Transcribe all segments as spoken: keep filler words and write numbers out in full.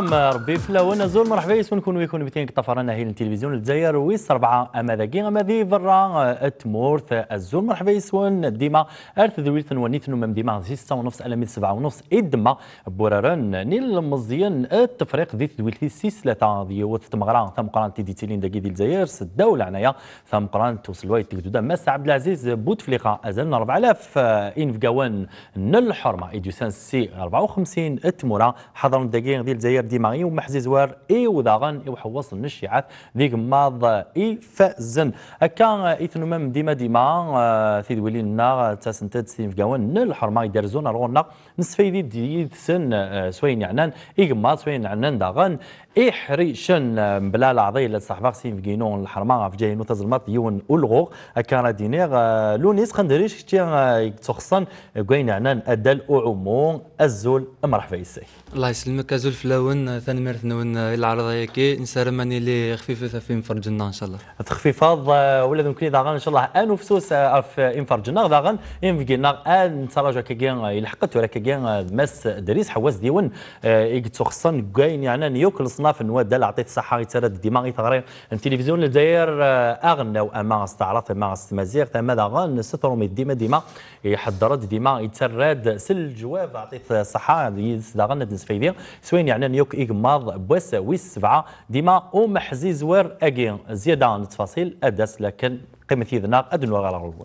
السلام ربي فلاونا زول مرحبا يسون نكون ويكون بتين طفرنا هي التلفزيون الجزائر ويس أربعة أما ذاكي أما ذي برا التمورث الزول مرحبا يسون ديما أرث ذويث ونيث نمام ديما ستة ونص ألمي سبعة ونص إدما بورارن نيل مزيان التفريق ذي ذويث سيس ثلاثة ديوث تمغران ثم قران تيدي تيلين داكي ديال الجزائر الدولة عنايا ثم قران توصل وايت تقدودا ماس عبد العزيز بوتفليقة أزلنا أربعة آلاف إن فقوان نل الحرمة إديوسان سي أربعة وخمسين التمورة حضر داكي ديال الجزائر ديما ومحزي زوار اي وذاغن اي حوص النشيعات ذيك ماض اي فازن هكا ايثنومام ديما ديما في ولي النار تاسنتاد سين فكاوان الحرمه يدرزون رونا نسفيدي ديد سن سوين يعنان اي ماض سوين يعنان داغن إحريشن بلا العضي للصحفاق سين فينون الحرمه في جاي نوتاز الماط يون اولغو كان دينير لونيس خندريش كتير تخصن كوين عنان ادال وعموم الزول مرحبا يسي الله يسلمك ازول فلاون ثاني مرث نون العرضيه كي نسرماني لي خفيفه في انفرجنا ان شاء الله تخفيفات ولا يمكن داغن ان شاء الله ان فسوس في انفرجنا داغن ان فينا ان تراجع كيان يلحقت ولا كيان مس دريس حواس ديون يكتو خصن كاين يعني يوكل صناف النواد دال عطيت الصحه يترد ديما يتغري التلفزيون الجزائر اغنى واما استعرض ما استمازيغ ثم داغن سترومي ديما ديما يحضرت ديما يتراد سل الجواب عطيت الصحه داغن فيديا سوين يعني نيوك إجماض بوس ويس سبعة ديما ومحزي زوار أجين زيادة عن التفاصيل أدس لكن قيمة يذناق أدنى غير غلوان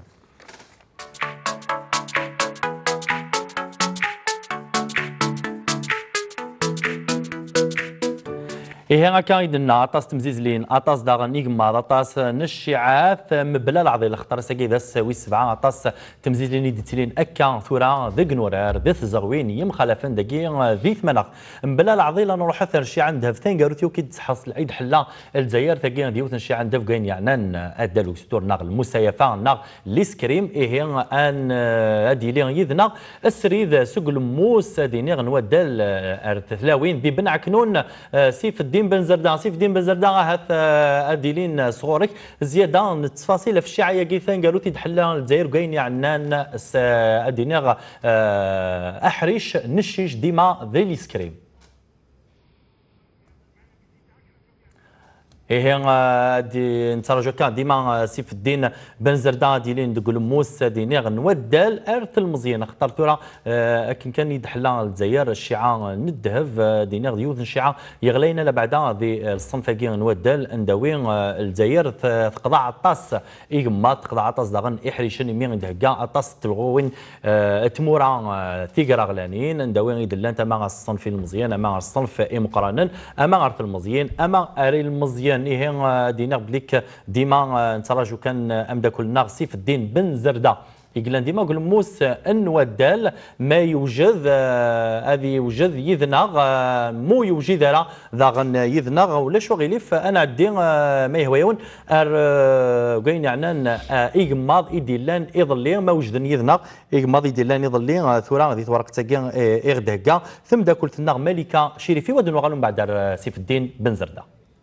إيه هكا يدنا أطاس تمزيز لين أطاس داغن إجماض أطاس نشيعات مبلا العضي الخطر ساكي داس ويس سبعة أطاس تمزيز لين يدتلين أكا ثورا ذق نورار ذي زغوين يمخالفن دقيق ذي ثمنخ مبلا العضي لا نروح أثر شي عندها ثاني قالوا كي تحصل العيد حلا الجزائر ثقين ديوث شي عندها فقين يعني أدلو ستور ناغ المسيفة ناغ ليسكريم إيه أن أديلين يذنا السريد سقل موس دينيغ نودل أرتثلاوين ذي بن عكنون سيف الدين بن زردان سيف الدين بن زردان هات اديلين صغورك زياده التفاصيل في الشيعه كيفان قالوا تيدحلا الجزائر كاين يعنان ادينيغ احريش نشيش ديما ذي السكريم إيه دي نترجو كان ديما سيف الدين بن زردان ديلين دقول موس دينيغ نودل ارث المزيان اخترت له كان كان يدحلا الجزائر الشيعه ندهف دينيغ ديوث الشيعه يغلينا لبعدا ذي الصنف كي نودل اندوين الجزائر تقضى عطاس إيما تقضى عطاس داغن احريشن مين دهكا عطاس تلغوين تمورا ثيقرا غلانين اندوين يدلان تما الصنف المزيان اما الصنف مقارنا اما ارث المزيان اما اري المزيان إيه دينا بليك ديما نتراجو كان أمدا كل ناغ سيف الدين بن زردة يقولون ديما قول موس ان ودال ما يوجد هذه يوجد يذنغ مو يوجد راه ذاغن يذنغ ولا شو غيليف انا عدي ما يهويون ار كاين يعني ايغماض يديلان يظلي ما وجد يذنغ ايغماض يديلان يظلي ثورا غادي تورق تاكي اغدهكا ثم دا كلت النغ ملكه شريفي ودن غالهم بعد سيف الدين بن زرده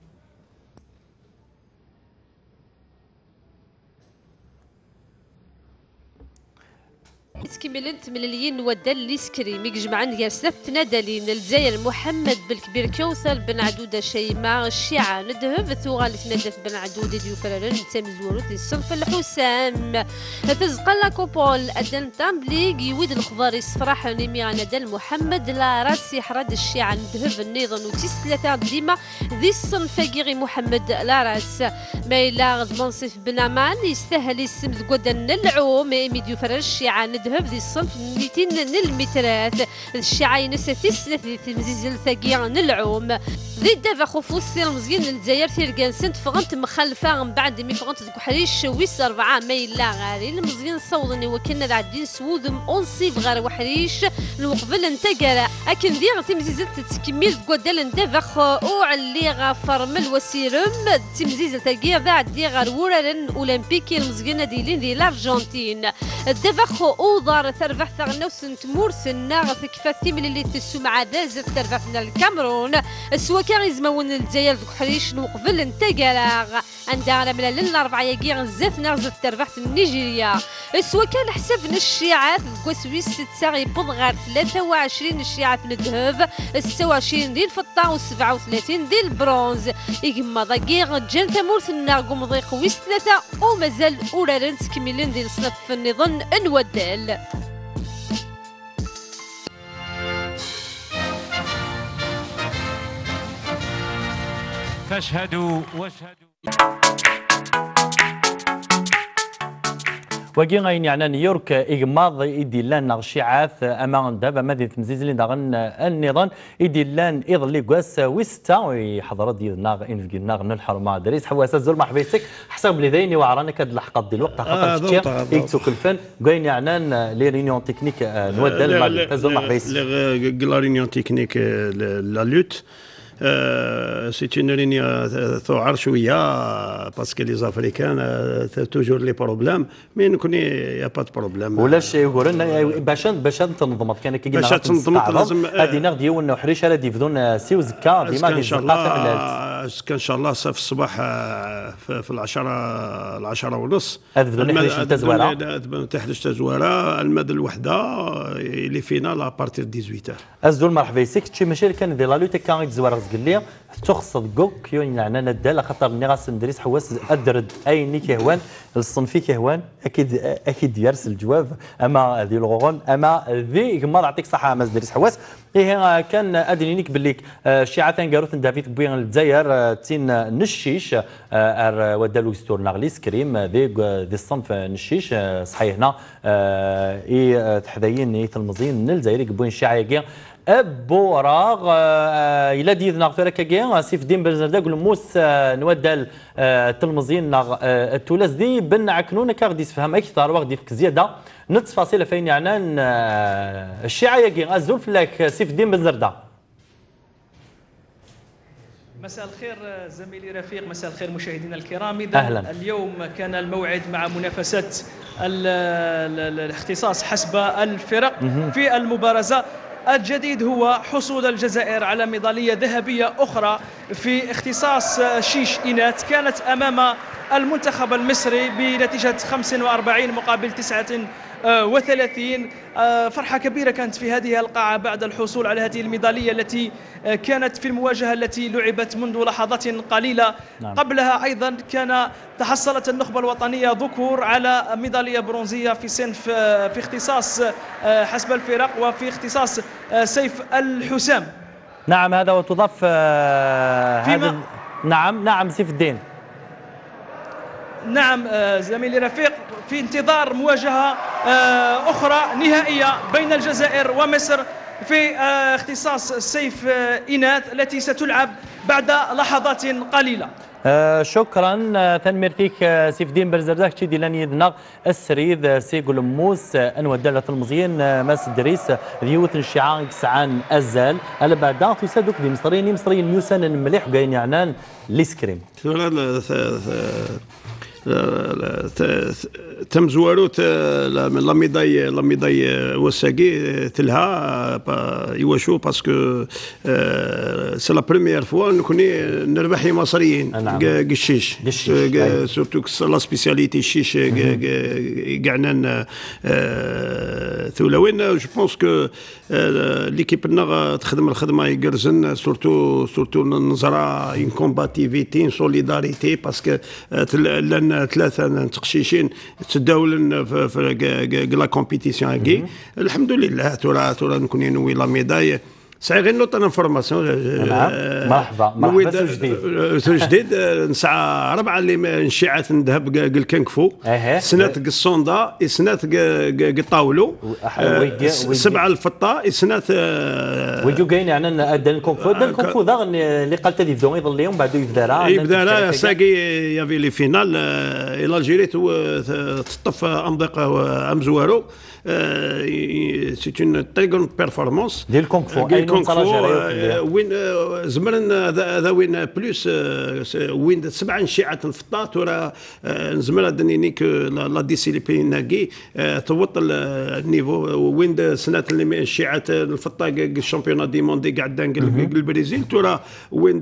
تكملت مليين ودال ليسكريم يجمعن ياسف نادالين الجزائر محمد بالكبير كوثر بن عدوده شيماء الشيعه ندهب ثوغال تندف بن عدوده ديوفرارن تمزورت الصنف الحسام تزقلا كوبول ادن تامبليغ يويد الخضار يصفراح نيمي ندال محمد لا راسي حراد الشيعه ندهب النظام وتيس ثلاثه ديما ذي الصنف غير محمد لا راس ما إلا غد منصف بن امان يستاهل اسم ذكودن العوم ميديو فرار الشيعه ندهب ذي الصنف مئتين المترات الشيعه ينساتيس ثلاثه تمزيز ثقيا نلعوم ذي الدافع خفوس المزيان الجزائر تيركان سنت فغنت مخلفه من بعد مي فغنت ذوك حريش ويس اربعه ميلا غاري المزيان صوضني وكنا العدين سوودم اونسيف غير وحريش الوقبل انتقرا اكن ذي تمزيز تكميل كودال اندفخ وعلي غفرمل وسيرم تمزيز ثقيا بعد دي غير وررن اولمبيكي المزيان ديلين دي الارجنتين الدفخ اوضار ثرفح ثغنا وسنت مورثنا غث كفاثي من اللي تسمع دازت ثرفحنا الكاميرون سوا كان يزمون الجزائر ذوك حريش نوقفل انتقرا عندها على ملال الأربعة ياكي غزات نغزة تربحت نيجيريا سوا كان حسب الشيعات كوسويس ستة يبض غير ثلاثة وعشرين الشيعات الذهب ستة وعشرين ديال الفضة و سبعة وثلاثين ديال البرونز يقما ضاكي جان تمورث الناقم ضيق ويس ثلاثة ومازال أورارن تكملين ديال صنف النظام نودال. فاشهدوا واشهدوا وكي غاين يعني نيويورك إغماض إديلان نغشيعات أمان دابا ماذا تمزيزلين داغن النظام إديلان إضلي قاس ويستا ويحضر ديال ناغ إنفقي ناغ نلحر دريس حواسات زول مرحبا بك حسب لي ذيني وعرانا كاد الحلقات ديال الوقت خاطر تشتي إكتو كلفن كاين يعني لي رينيون تكنيك نودل مع زول مرحبا بك لا رينيون تكنيك لا لوت سي اون رينيون ثوعر شويه باسكو لي زافريكان توجور لي بروبليم مي نكوني يا با بروبليم ولاش يقول لنا باش باش تنظمت كان كي باش تنظمت لازم هذه ناخذ ديال وحريش راه ديفدون سيو زكا ديما ان شاء الله ان شاء الله في الصباح في العشرة العشرة ونص هذا حريش تزواره تحدث تزواره المد الوحده اللي فينا لا بارتير ثمانية الزول مرحبا بك شي ماشي كان ديال لا لوت كان تزوار قال لي تخصد كوك يون يعني انا ندال خاطر ني غاس ندريس حواس ادرد ايني كيهوان الصنفي كيهوان اكيد اكيد يرسل الجواب اما ذي الغون اما ذي كما نعطيك صحه ما ندريس حواس ايه كان ادرينيك باللي شيعتان قاروت دافيد بوين الجزائر تين نشيش ار ودالو ستور نغليس كريم ذي ذي الصنف نشيش صحيح هنا اي تحداين اي تلمزين الجزائري بوين الشيعه ابو راغ الى ديد نغفر كاكي سيف الدين بن موس نودال التلمزين نغ التولاس دي بن عكنون كاغدي تفهم اكثر وغدي فيك زياده نتفاصيل فين يعنان الشيعه ياكي الزول فلاك سيف الدين بن زرده. مساء الخير زميلي رفيق، مساء الخير مشاهدينا الكرام. اهلا. اليوم كان الموعد مع منافسه الاختصاص حسب الفرق في المبارزه. الجديد هو حصول الجزائر على ميدالية ذهبية أخرى في اختصاص شيش إناث كانت أمام المنتخب المصري بنتيجة خمسة وأربعين مقابل تسعة وثلاثين. فرحة كبيرة كانت في هذه القاعة بعد الحصول على هذه الميدالية التي كانت في المواجهة التي لعبت منذ لحظات قليلة. نعم. قبلها أيضا كان تحصلت النخبة الوطنية ذكور على ميدالية برونزية في صنف في اختصاص حسب الفرق وفي اختصاص سيف الحسام. نعم هذا وتضاف هذا نعم نعم سيف الدين. نعم زميلي رفيق، في انتظار مواجهة أخرى نهائية بين الجزائر ومصر في اختصاص سيف إناث التي ستلعب بعد لحظات قليلة. آه شكرا تنمير فيك سيف الدين برزرداك تشي ديلاني يدنا السريد سيقول موس انو دالة المزيين ماس دريس ذيوت الشيعان كسعان ازال على بعد تسادوك دي مصريين مصريين ميوسان مليح وقاين يعنان ليسكريم تم زوارو لا ميداي لا ميداي وساقي تلها يواشو باسكو سي لا بروميير فوا نكوني نربحي مصريين قشيش سورتو لا سبيسياليتي الشيش كاعنا ثولوين جو بونس كو ليكيب لنا تخدم الخدمه يقرزن سورتو سورتو نزرا ان كومباتيفيتي سوليداريتي باسكو لان ثلاثه تقشيشين تداولن في لا كومبيتيسيون هاكي الحمد لله ترى ترى نكون نوي لا ميداي سعي غير نوط انفورماسيون. مرحبا مرحبا جديد جديد نسعى ربعه اللي نشيعات نذهب قال كنكفو سنات الصوندا سنات قطاولو سبعه الفطه سنات ويجو كاين يعني ادن كونفو ادن كونفو ذا اللي قالت هذه بدون يظل اليوم بعد يبدا يبدا ساقي يافي لي فينال الى الجيري تطف امضيق امزوارو سي اون تري غون بيرفورمانس ديال الكونغ فو ديال الكونغ فو وين زمرن هذا وين بلوس وين سبعه نشيعات الفطا ترى نزمر هذا نيك لا ديسيبلين ناكي توط النيفو وين سنه الشيعات الفطا الشامبيون دي موندي قاعد البرازيل ترى وين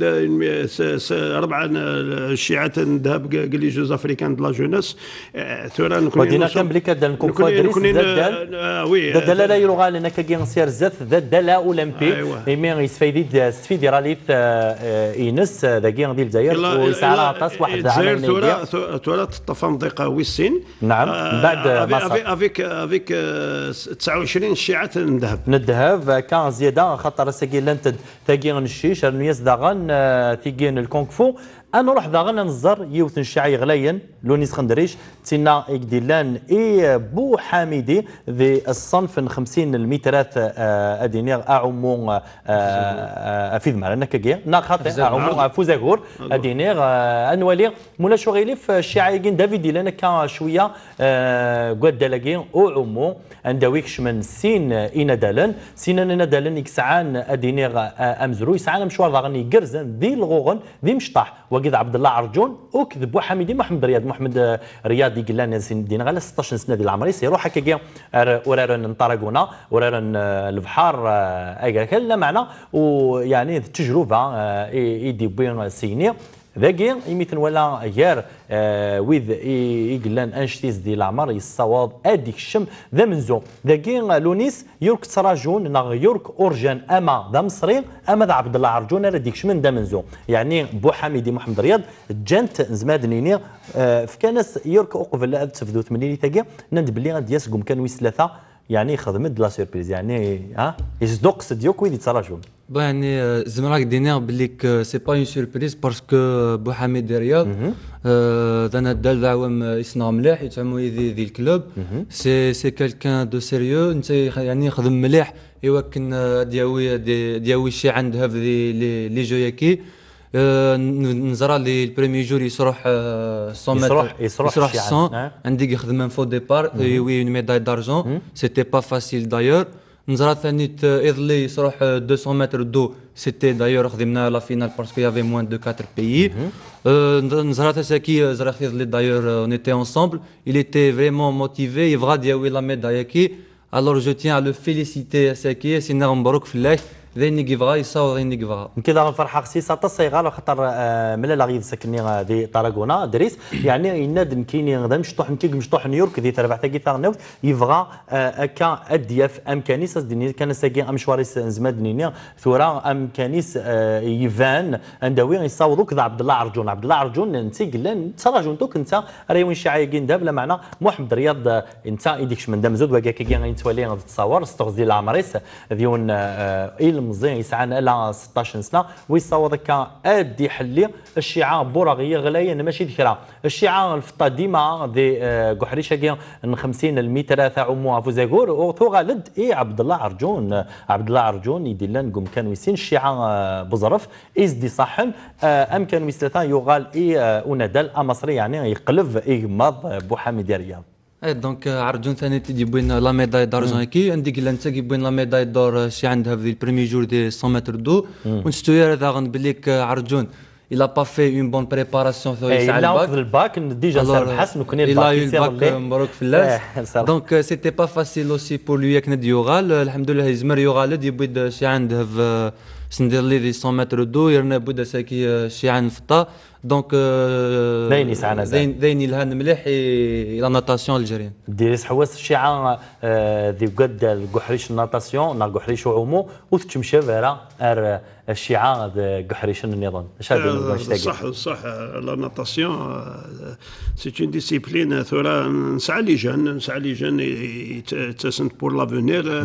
اربعه الشيعات الذهب قال لي جوز افريكان دو لا جوناس ترى نكون ودينا كان بلي كدال الكونغ فو دريس دال وي دال لا يلغى لنا كاين سير زات دال اولمبي ايمي يستفيد يستفيد راليت اينس ذاكي ديال الجزائر ويسعى عطاس واحد الجزائر ترى ترى تطفى ضيقه ويسين نعم من بعد افيك افيك تسعة وعشرين شيعات من الذهب من الذهب كان زياده خاطر ساكين لانت تاكين الشيش النياس داغن تيكين الكونغ فو انا نروح داغن نزر يوث الشعي غليا لونيس خندريش تينا يقديلان اي بو حامدي ذي الصنف خمسين المترات ادينير اعمو افيد معنا كاكيا ناخاط اعمو فوزاغور ادينير انوالي مولا شغيلي في الشعايين دافيد لنا كان شويه قد دلاكين او عمو اندويكش من سين اين دالن سين ندالن يكسعان ادينير امزرو يسعان مشوار داغني قرزن ذي الغوغن ذي مشطح وكذا عبد الله عرجون وكذب وحميدي محمد رياض محمد رياض يقول لنا دينا غير ستطاش سنه ديال العمر يروح هكاكيا ورارن نطرقونا ورارن البحر اكا لا معنى ويعني التجربه يدي بين سيني ذاكي يميتن ولا غير ويذ يقلان انشتيز ديال العمر يصواب اديك الشم ذا منزو ذاكي لونيس يورك تراجون نا يورك اورجان اما ذا مصري اما ذا عبد الله عرجون راه ديك شمن ذا منزو يعني بو حميدي محمد رياض جانت زمادنيني في كانس يورك اقبل تفدو ثمانين تاكي ند بلي غادي يسقم كان ويس ثلاثه يعني خدمت لا سيربريز يعني ها يصدق صديوك ويدي تراجون بون يعني زعما دينا بليك سي با اون سيربريز باسكو بو حميد رياض انا دال دعوام يصنع مليح يتعمو يدي ذي الكلوب سي سي كالكان دو سيريو انت يعني يخدم مليح يوكن دياوي دياوي شي عند هاف لي لي جوياكي نزرى لي البريمي جور يصرح مية متر يصرح مية عندي يخدم فو ديبار وي اون ميداي دارجون سيتي با فاسيل دايور نزرى ثاني ايضلي يصرح ميتين متر دو سيتي دايور خدمنا لا فينال باسكو يافي موان دو أربعة بيي نزرى تساكي زرا ايضلي دايور اون ايتي انصامبل il était vraiment motivé يبغى دياوي لا ميداي كي alors je tiens à le féliciter ساكي سينا مبروك في الله ذيني كيفغا يصاور ذيني كيفغا كذا الفرحه خصيصه الصغار خاطر ملا لا غير سكني دي طاراغونا دريس يعني يناد كاينين غدا مشطوح نتيك مشطوح نيويورك دي تربع تاكي تاغنوت يبغى كا ادياف امكانيس ديني كان ساكي امشواريس زمادنيني ثورا امكانيس يفان اندوي يصاوضوا كذا عبد الله عرجون عبد الله عرجون انت قلان تراجون دوك انت ريوين شعايقين داب لا معنى محمد رياض انت يديكش من دم زود وكا كي غنتولي تصاور ستغزي العمريس ديون مزيان يسعى على ستطاش سنه ويصاوب كان ادي حلي الشيعه بوراغيه غلايه ماشي ذكرى الشيعه الفطا ديما دي قحريشه كي خمسين المتر تاع عموها فوزاغور وثو غالد اي عبد الله عرجون عبد الله عرجون يدير لنا نقوم كان ويسين الشيعه بزرف از دي صحن ام كان ويسلتا يغال اي ونادال مصري يعني يقلب اغماض بو حميد رياض اي دونك عرجون ثاني تيجي بوين لا ميداي دارجون كي عندك الا انت بوين لا ميداي دور شي عندها في البريمي جور دي مية متر دو ونستو يا داغن بليك عرجون il a pas fait une bonne préparation في يسعى الباك الباك ديجا صار حسن وكان الباك يصير مبروك في الله دونك سيتي با فاسيل اوسي بور لو ياك ند يوغال الحمد لله يزمر يوغال يبيد شي عنده في سندير لي مية متر دو يرنا بودا ساكي شي عن فطا دونك داين يسعى داين داين الهان مليح لا ناتاسيون الجيريان ديريس حواس الشيعه ذي قد القحريش الناتاسيون نا القحريش وعومو وتمشى فيرا ار الشيعه قحريش النظام اش هذا صح صح لا ناتاسيون سي اون ديسيبلين ثورا نسعى لي جون نسعى لي جون يتسنت بور لافونير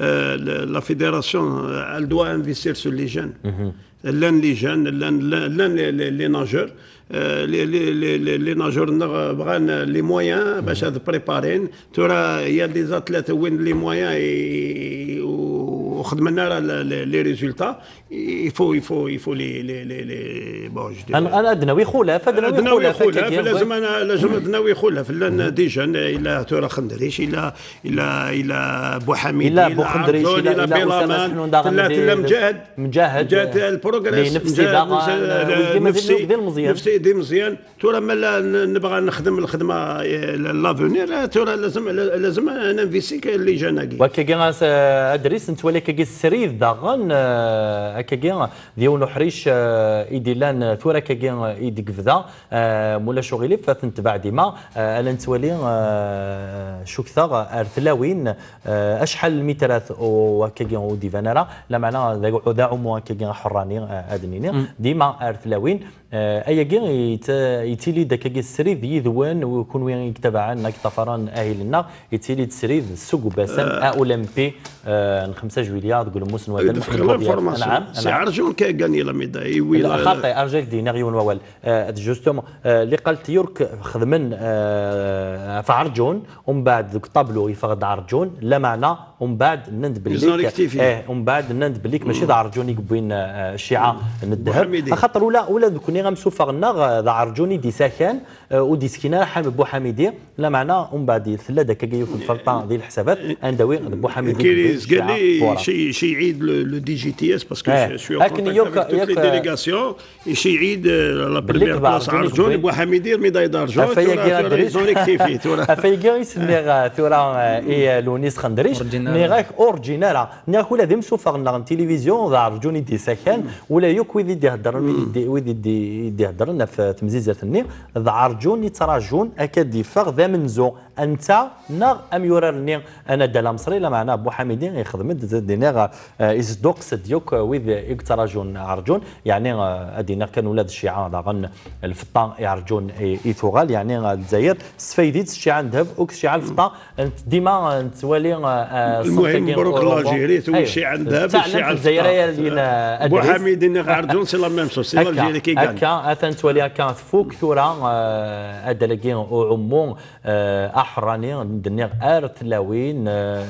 لا فيديراسيون elle doit investir sur les jeunes لان لي جون لان لان لي ناجور لي لي لي ناجور بغان لي مويان باش هاد بريبارين ترى يا دي زاتليت وين لي مويان وخدمنا لي ريزولتا يفو يفو يفو لي لي لي لي بون انا ادناوي خلاف ادناوي خلاف لازم انا لازم ادناوي خلاف لان ديجا الى تورا خندريش الى الى الى بوحميد الى بوخندريش الى الى بيلامان الى مجاهد مجاهد مجاهد البروغريس نفسي نفسي نفسي دي مزيان تورا مالا نبغى نخدم الخدمه لافونير تورا لازم لازم ننفيسي اللي جانا كي وكاكي ادريس انت ولا كاكي السريد داغن كاكي ديونو حريش ايديلان ثورا كاكي ايديك فدا مولا شغلي فتنتبع ديما انا نتولي شو كثر ارتلاوين اشحال المترات وكاكي وديفانرا لا معنى ذا عمو كاكي حراني ادنيني ديما ارتلاوين اي كي يتيلي داك كي السريد يذوان ويكون وين يتبع لنا طفران اهلنا يتيلي السريد السوق باسم اولمبي خمسة جويليا تقول موسن ودن نعم سي عرجون كاغاني لا ميداي ويلا خاطي ارجاك دي نغيون ووال جوستومون اللي قالت يورك خدمن في عرجون ومن بعد ذوك طابلو يفقد عرجون لا معنى ومن بعد نند بليك اه ومن بعد نند بليك ماشي ذا عرجون يقبوين الشيعه الذهب خاطر ولا ولا كوني غنسوفا غنا ذا عرجوني دي ساكن ودي سكينه حامل بو حميدي لا معنى ومن بعد ثلاثه كاكيو في الفلطه ديال الحسابات اندوي بو حميدي كيريز قال لي شي شي يعيد لو دي جي تي اس باسكو شويه لكن يوك يوك ديليغاسيون شي يعيد لا بريمير بلاص عرجون بو حميدي ميداي دارجون فايكي يسمي ثورا اي لونيس خندريش مي غاك اورجينال ناكل هذا مسوفا غنا التلفزيون ذا عرجوني دي ساكن ولا يوك ويدي يهضر ويدي يدي هضرنا في تمزيزه الني ذا عرجون يتراجون اكاد يفاغ ذا منزو انت ناغ ام يوررني انا دالا مصري لا معنا بو حميدين يخدم دينيغ يصدق سديوك ويذ يتراجون عرجون يعني ادينا كان ولاد الشيعه داغن الفطا يعرجون ايثوغال يعني الجزائر سفيديت الشيعه ذهب اوك الشيعه الفطا ديما نتوالي المهم مبروك لاجيري تو الشيعه ذهب الشيعه الفطا بو حميدين عرجون سي لا ميم سو سي لاجيري كي كان هكا اثن تولي كان فوق ثورا ادلكي عموم احراني دنيغ ارتلاوين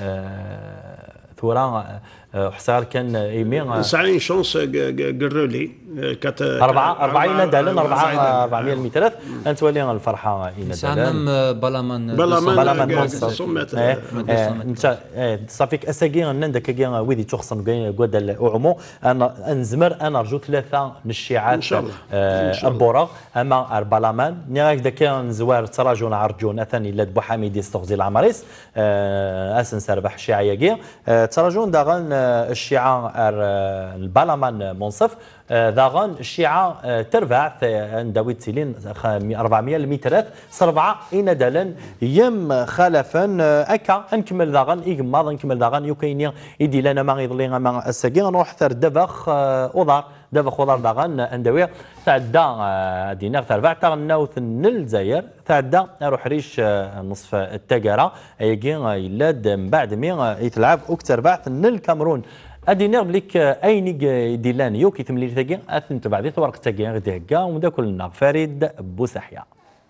ثورا حصار كان ايمين تسعين شونس قرولي كات أربعة أربعين دالن أربعة أربعمية المترات أنت ولي الفرحة إن دالن بلامان بلامان بلامان صمت أنت صافيك أساقي أن عندك كي ويدي تخصن قد الأعمو أنا أنزمر أنا أرجو ثلاثة من الشيعات البورغ أما بلامان نياك ذاك نزوار تراجون عرجون أثني لد بوحميد يستغزي العمريس أسن سربح الشيعية تراجون داغن الشيعة البلامان منصف داغن الشيعة ترفع عند تيلين أربعمية المترات سربعة إن دالن يم خلفا أكا نكمل داغن إجماض نكمل داغن يوكيني يدي لنا ما يضلي ما الساقي نروح ثر دبخ أوضار دبخ أوضار داغن أندوية تعدى دينار تربع تغناوث الجزائر تعدى نروح ريش نصف التجارة يجي يلاد من بعد مي يتلعب أكثر بعث الكاميرون ادينا بليك اينيك ديلان يو كي تملي ثاكي اثن تبعدي ثورق تاكي غادي هكا ودا كلنا فريد بوسحيا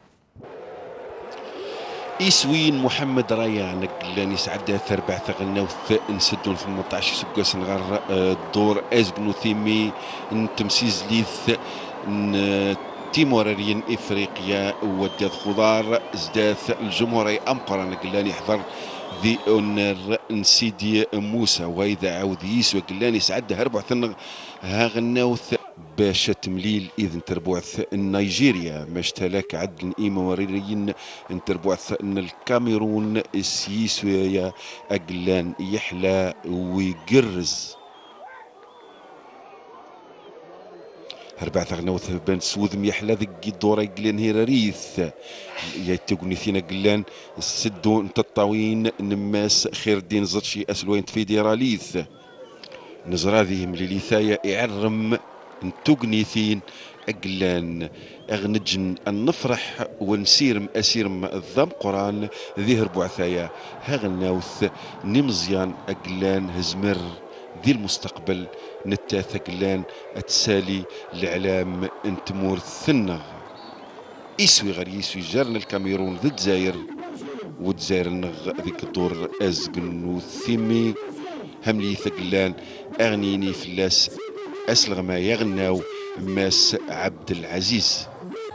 إسوين محمد ريان لاني سعد ثربع ثغناوث نسدون ثمنطاش سكاس نغار الدور ازبنو ثيمي تمسيز ليث تيموريين افريقيا وداد خضار زداث الجمهوري امقرا قلاني حضر ذي اونر نسيدي موسى واذا عاود يسوى قلاني سعد هربع ثنغ ها غناوث باش تمليل اذن تربوعث نيجيريا ما اشتلاك عدل ايموريين تربوعث ان الكاميرون السيسويا اقلان يحلى ويقرز هربع ثغنوث بان سوذ ميحلى ذك الدورة يقلان هيراريث يتقني ثينا قلان سدون تطاوين نماس خير الدين زرشي اسلوين فيدراليث نزراذيهم لليثايا يعرم نتقنيثين أقلان أغنجن أن نفرح ونسيرم أسيرم الضم قران ذي هربو عثايا هاغناوث نمزيان أقلان هزمر ذي المستقبل نتاث أقلان أتسالي الإعلام انتمور ثنغ يسوي غير يسوي جارنا الكاميرون ذي الجزائر والجزائر نغ ذيك الدور أزقن وثيمي هملي ثقلان أغنيني فلاس أسلغ ما يغناو ماس عبد العزيز.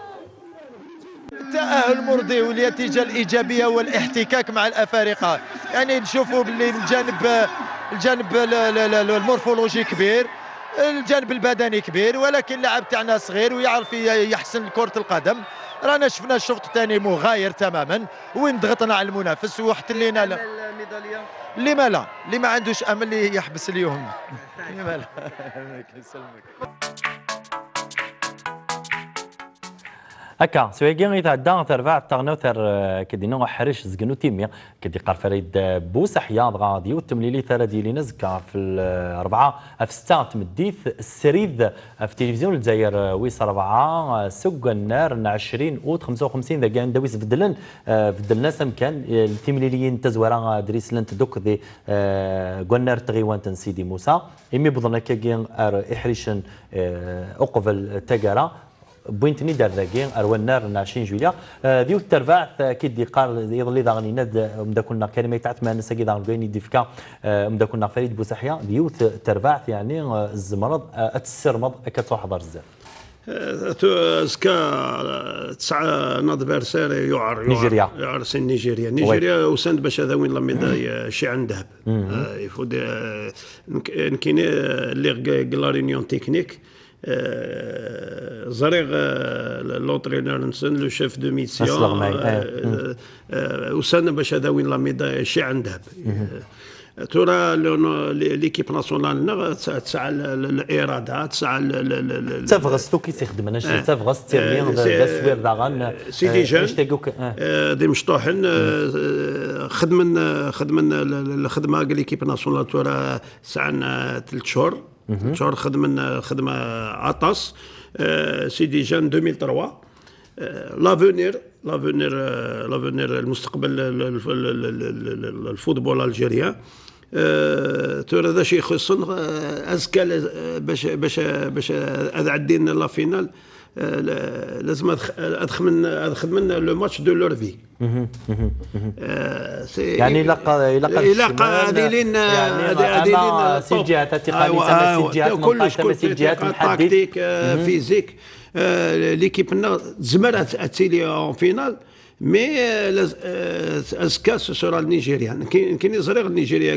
التأهل مرضي والنتيجة الإيجابية والاحتكاك مع الأفارقة، يعني نشوفوا باللي الجانب الجانب المورفولوجي كبير، الجانب البدني كبير، ولكن اللاعب تاعنا صغير ويعرف يحسن كرة القدم. رانا شفنا الشوط الثاني مغاير تماما وين ضغطنا على المنافس واحتلينا الميداليه. لما لا؟ اللي ما عندوش امل اللي يحبس اليوم. لما لا؟ هكا سويقي يتعدى ترفع تغنوثر كدينا حرش زقنو تيمي كدي قار فريد بوسحيا غادي وتمليلي ثلاث ديالي نزكا في الأربعة في ستة تمديث السريد في تلفزيون الجزائر ويس أربعة سوق النار عشرين أوت خمسة وخمسين ذا كان دويس بدلن بدلنا سمكان التمليليين تزورا دريس لنت دوك ذي قنار تغيوان تنسيدي موسى إمي بضنا كاين إحريشن أقفل تجارة بوينتني دار ذاكين اروان نار عشرين جويليا ديو الترباع كي دي قال يظل داغني ناد مدا كنا كلمه تاعت ما نسى داغ كاين ديفكا مدا كنا فريد بوسحيا ديو الترباع يعني الزمرض السرمض كتحضر بزاف زكا تسعة نادفيرسير يعر نيجيريا يعر سن نيجيريا نيجيريا وسند باش هذا وين لاميداي شي عن ذهب يفود كاين اللي قال رينيون تكنيك زريغ لونترينور نسن لو شيف دو ميسيون وسند باش هذا وين لاميداي شي عن ذهب ترى ليكيب ناسيونال تسعى الاراده تسعى تفغس تو كي تخدم انا شي تفغس تيرمين داسوير داغان سيدي جان دي مشطوحن خدمن خدمن الخدمه قال ليكيب ناسيونال ترى سعنا ثلاث شهور ثلاث شهور خدمن خدمه عطاس سيدي جان ألفين وثلاثة لافونير لافونير لافونير المستقبل الفوتبول الجيريان ترى هذا شيء يخصن ازكى باش باش باش هذا عدين لا فينال لازم ادخل ادخل من لو ماتش دو لور في يعني لقى لقى لقى هذه لين هذه لين سجات تقنيه سجات منطقه سجات تكتيك فيزيك ليكيب زمر اتيلي اون فينال مي اسكا سورا النيجيريان كاين يزريغ النيجيريا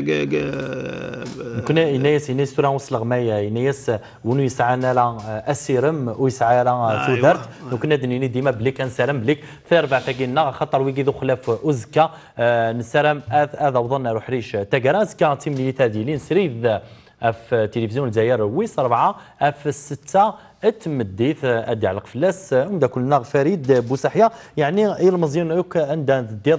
كنا يناس يناس ترى وصل غمايا يناس ونو يسعانا لا اسيرم ويسعى لا ثودرت وكنا دنيني ديما بلي كان سلام بليك في اربع تاكينا خاطر ويكي ذو خلاف اوزكا نسلام هذا وظن روح ريش تاكراز كان تيم لي تاديلين سريد في تلفزيون الجزائر ويس أربعة في ستة اتمديت ادي على القفلاس ومدا كلنا فريد بوسحيا يعني المزيان يوك عند ديض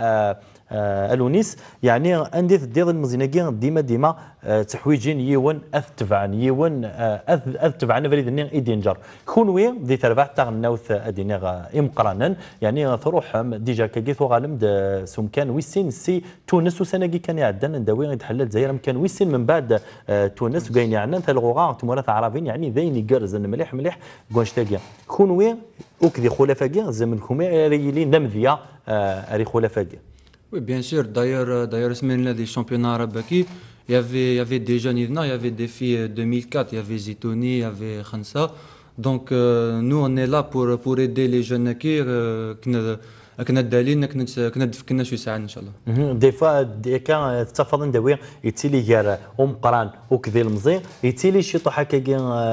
الونيس يعني عندي ديض المزيناكي ديما ديما تحويجين يون اثتبعن يون اثتبعن فريد النين ايدينجر كونوي دي تربع تاع النوث ادينا امقرانا يعني تروح ديجا كيثو غالم سمكان ويسين سي تونس وسناكي كان يعدن نداوي يتحل الجزائر كان ويسين من بعد تونس وكاين يعني ثالغوغا تمورات عربيين يعني ذين يقرزن مليح مليح كونشتاكيا كونوي وكذي خلفاكي زمنكم ريلي نمذيا ري خلفاكي. Oui, bien sûr. D'ailleurs, d'ailleurs, semaine des championnats arabes qui, il y avait, il y avait des jeunes, il y avait des filles deux mille quatre, il y avait Zitouni, il y avait Khansa. Donc, euh, nous, on est là pour, pour aider les jeunes qui, euh, كنا دالين كنا كنا دفكنا شي ساعه ان شاء الله. دي فوا كان تفضل ندوي يتيلي غير ام قران وكذي المزي يتيلي شي طوحه كي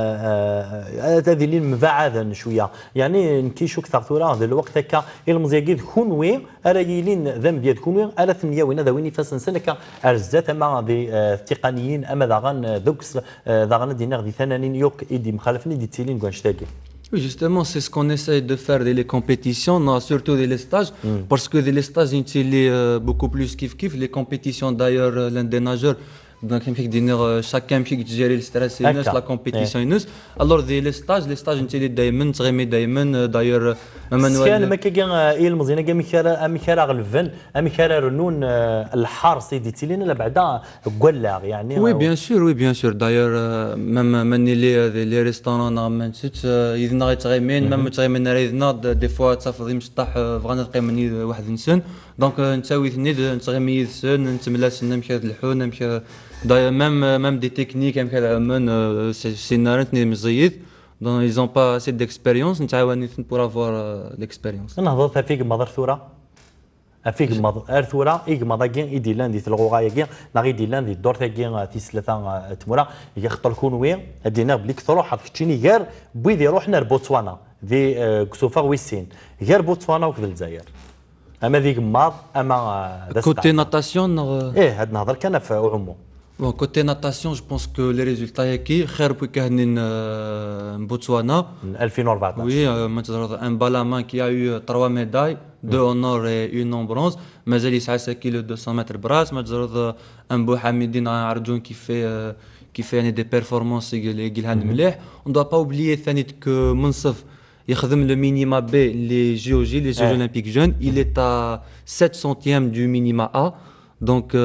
هذه اللي مبعدا شويه يعني نكيشو كثر ثورة هذا الوقت هكا المزي كي كونوي رايلين ذنب ديال كونوي على ثمانيه وين ذا وين فاس سنه كا ارزات اما دي التقنيين اما ذاغن دوكس ذاغن دينا غدي ثانانين يوك ايدي مخالفني دي تيلين كونشتاكي. Oui, justement, c'est ce qu'on essaye de faire dans les compétitions, non, surtout dans les stages, mm. parce que dans les stages, il y a beaucoup plus kiff-kiff. Les compétitions, d'ailleurs, l'un des nageurs, donc, chacun peut gérer le stress et la compétition. Alors, dans les stages, les stages, il y a des daimons, d'ailleurs, سكان ما كان اي المزينه كان ميكارا ميكارا غلفن ميكارا رنون الحار سيدي تيلين لا بعدا قلاغ يعني وي بيان سور وي بيان سور داير مام ماني لي لي ريستورون ما نسيت يذنا غيتغيمين مام تغيمين ريذنا دي فوا تصافي مشطح بغانا نقيمني واحد نسن دونك نساوي ثني نتغيمي يسن نتملاسن مشى الحون مشى داير مام مام دي تكنيك مشى العمن سي نارنتني مزيد دون ils ont pas assez d'expérience نتعاوني pour avoir l'expérience نهضر فيك مضر ثوره افيك مضر ثوره ايك مضر كين ايدي لاندي تلغوغايا كين ناغي دي لاندي دور تاكين تي ثلاثه تمورا يخطر كونوي ادينا بليك تروح حتشيني غير بويدي روحنا لبوتسوانا ذي كسوفا ويسين غير بوتسوانا وفي الجزائر اما ذيك ماض اما كوتي ناتاسيون ايه هاد نهضر كان في عمو. Bon, côté natation, je pense que les résultats ici, Kherpoui Kahnin Botswana. ألفين وأربعة عشر. Oui, un balaman qui a eu trois médailles, deux en or et une en bronze. Mazali Sassaki le deux cents mètres brasse. Un Bouhamidine Arjoun qui fait qui fait des performances Gilhan Mleh. On ne doit pas oublier que Monsef يخدم le minima B, les J O J, les Jeux Olympiques jeunes. Il est à sept centièmes du minima A. دونك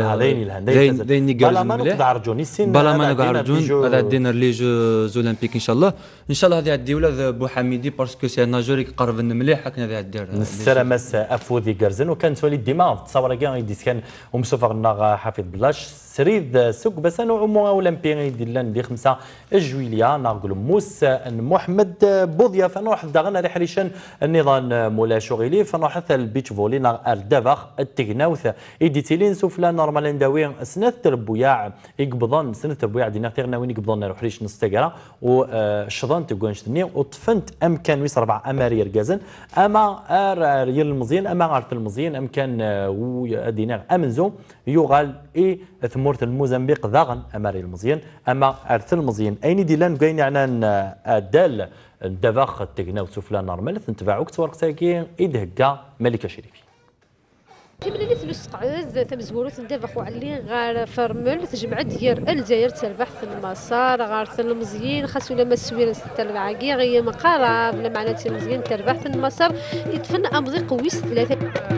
داين بلامان وكدعرجون السن بلامان وكدعرجون هذا عندنا لي جو اولمبيك ان شاء الله ان شاء الله غادي يعدي ولاد بوحميدي باسكو سي ناجور يقرب مليح هكا غادي يدير السلامه افوذي كرزن وكان سولي ديما تصور كاع يدي كان ومصطفى غنا حفيظ بلاش سريد سوق بس انا عمو اولمبي ديال دي خمسة جويليا نقول موس محمد بوضيا فنروح دغنا ريحريشن النظام مولا شغيلي فنروح حتى البيتش فولي نار الدفخ التكناوث ايدي تيلين سوفلا نورمال نداوي سنه تربويا يقبضون سنه تربويا عندنا تيغنا وين يقبضون روح ريش نص تاكرا وشضان تكون شتني وطفنت امكان ويس ربع اماري ركازن اما ار ريال المزيان اما عرف المزيان امكان ودينار امنزو يغال اي ثمورت الموزمبيق ذاغن اماري المزيان اما ارث المزيان اين ديلان كاين عنان دال دفاخ تكنا وسوفلا نورمال تنتفعوك تورق ساكي يدهكا ملكه شريفي تملي تلوس قعز تمزورو تندافخو عليه غار فرمل تجمع ديال الجزائر تربح في المسار غار المزيان خاصو لما السوير تربع كي غير مقارب لا معناتها المزيان تربح في المسار يدفن امضي قويس ثلاثه.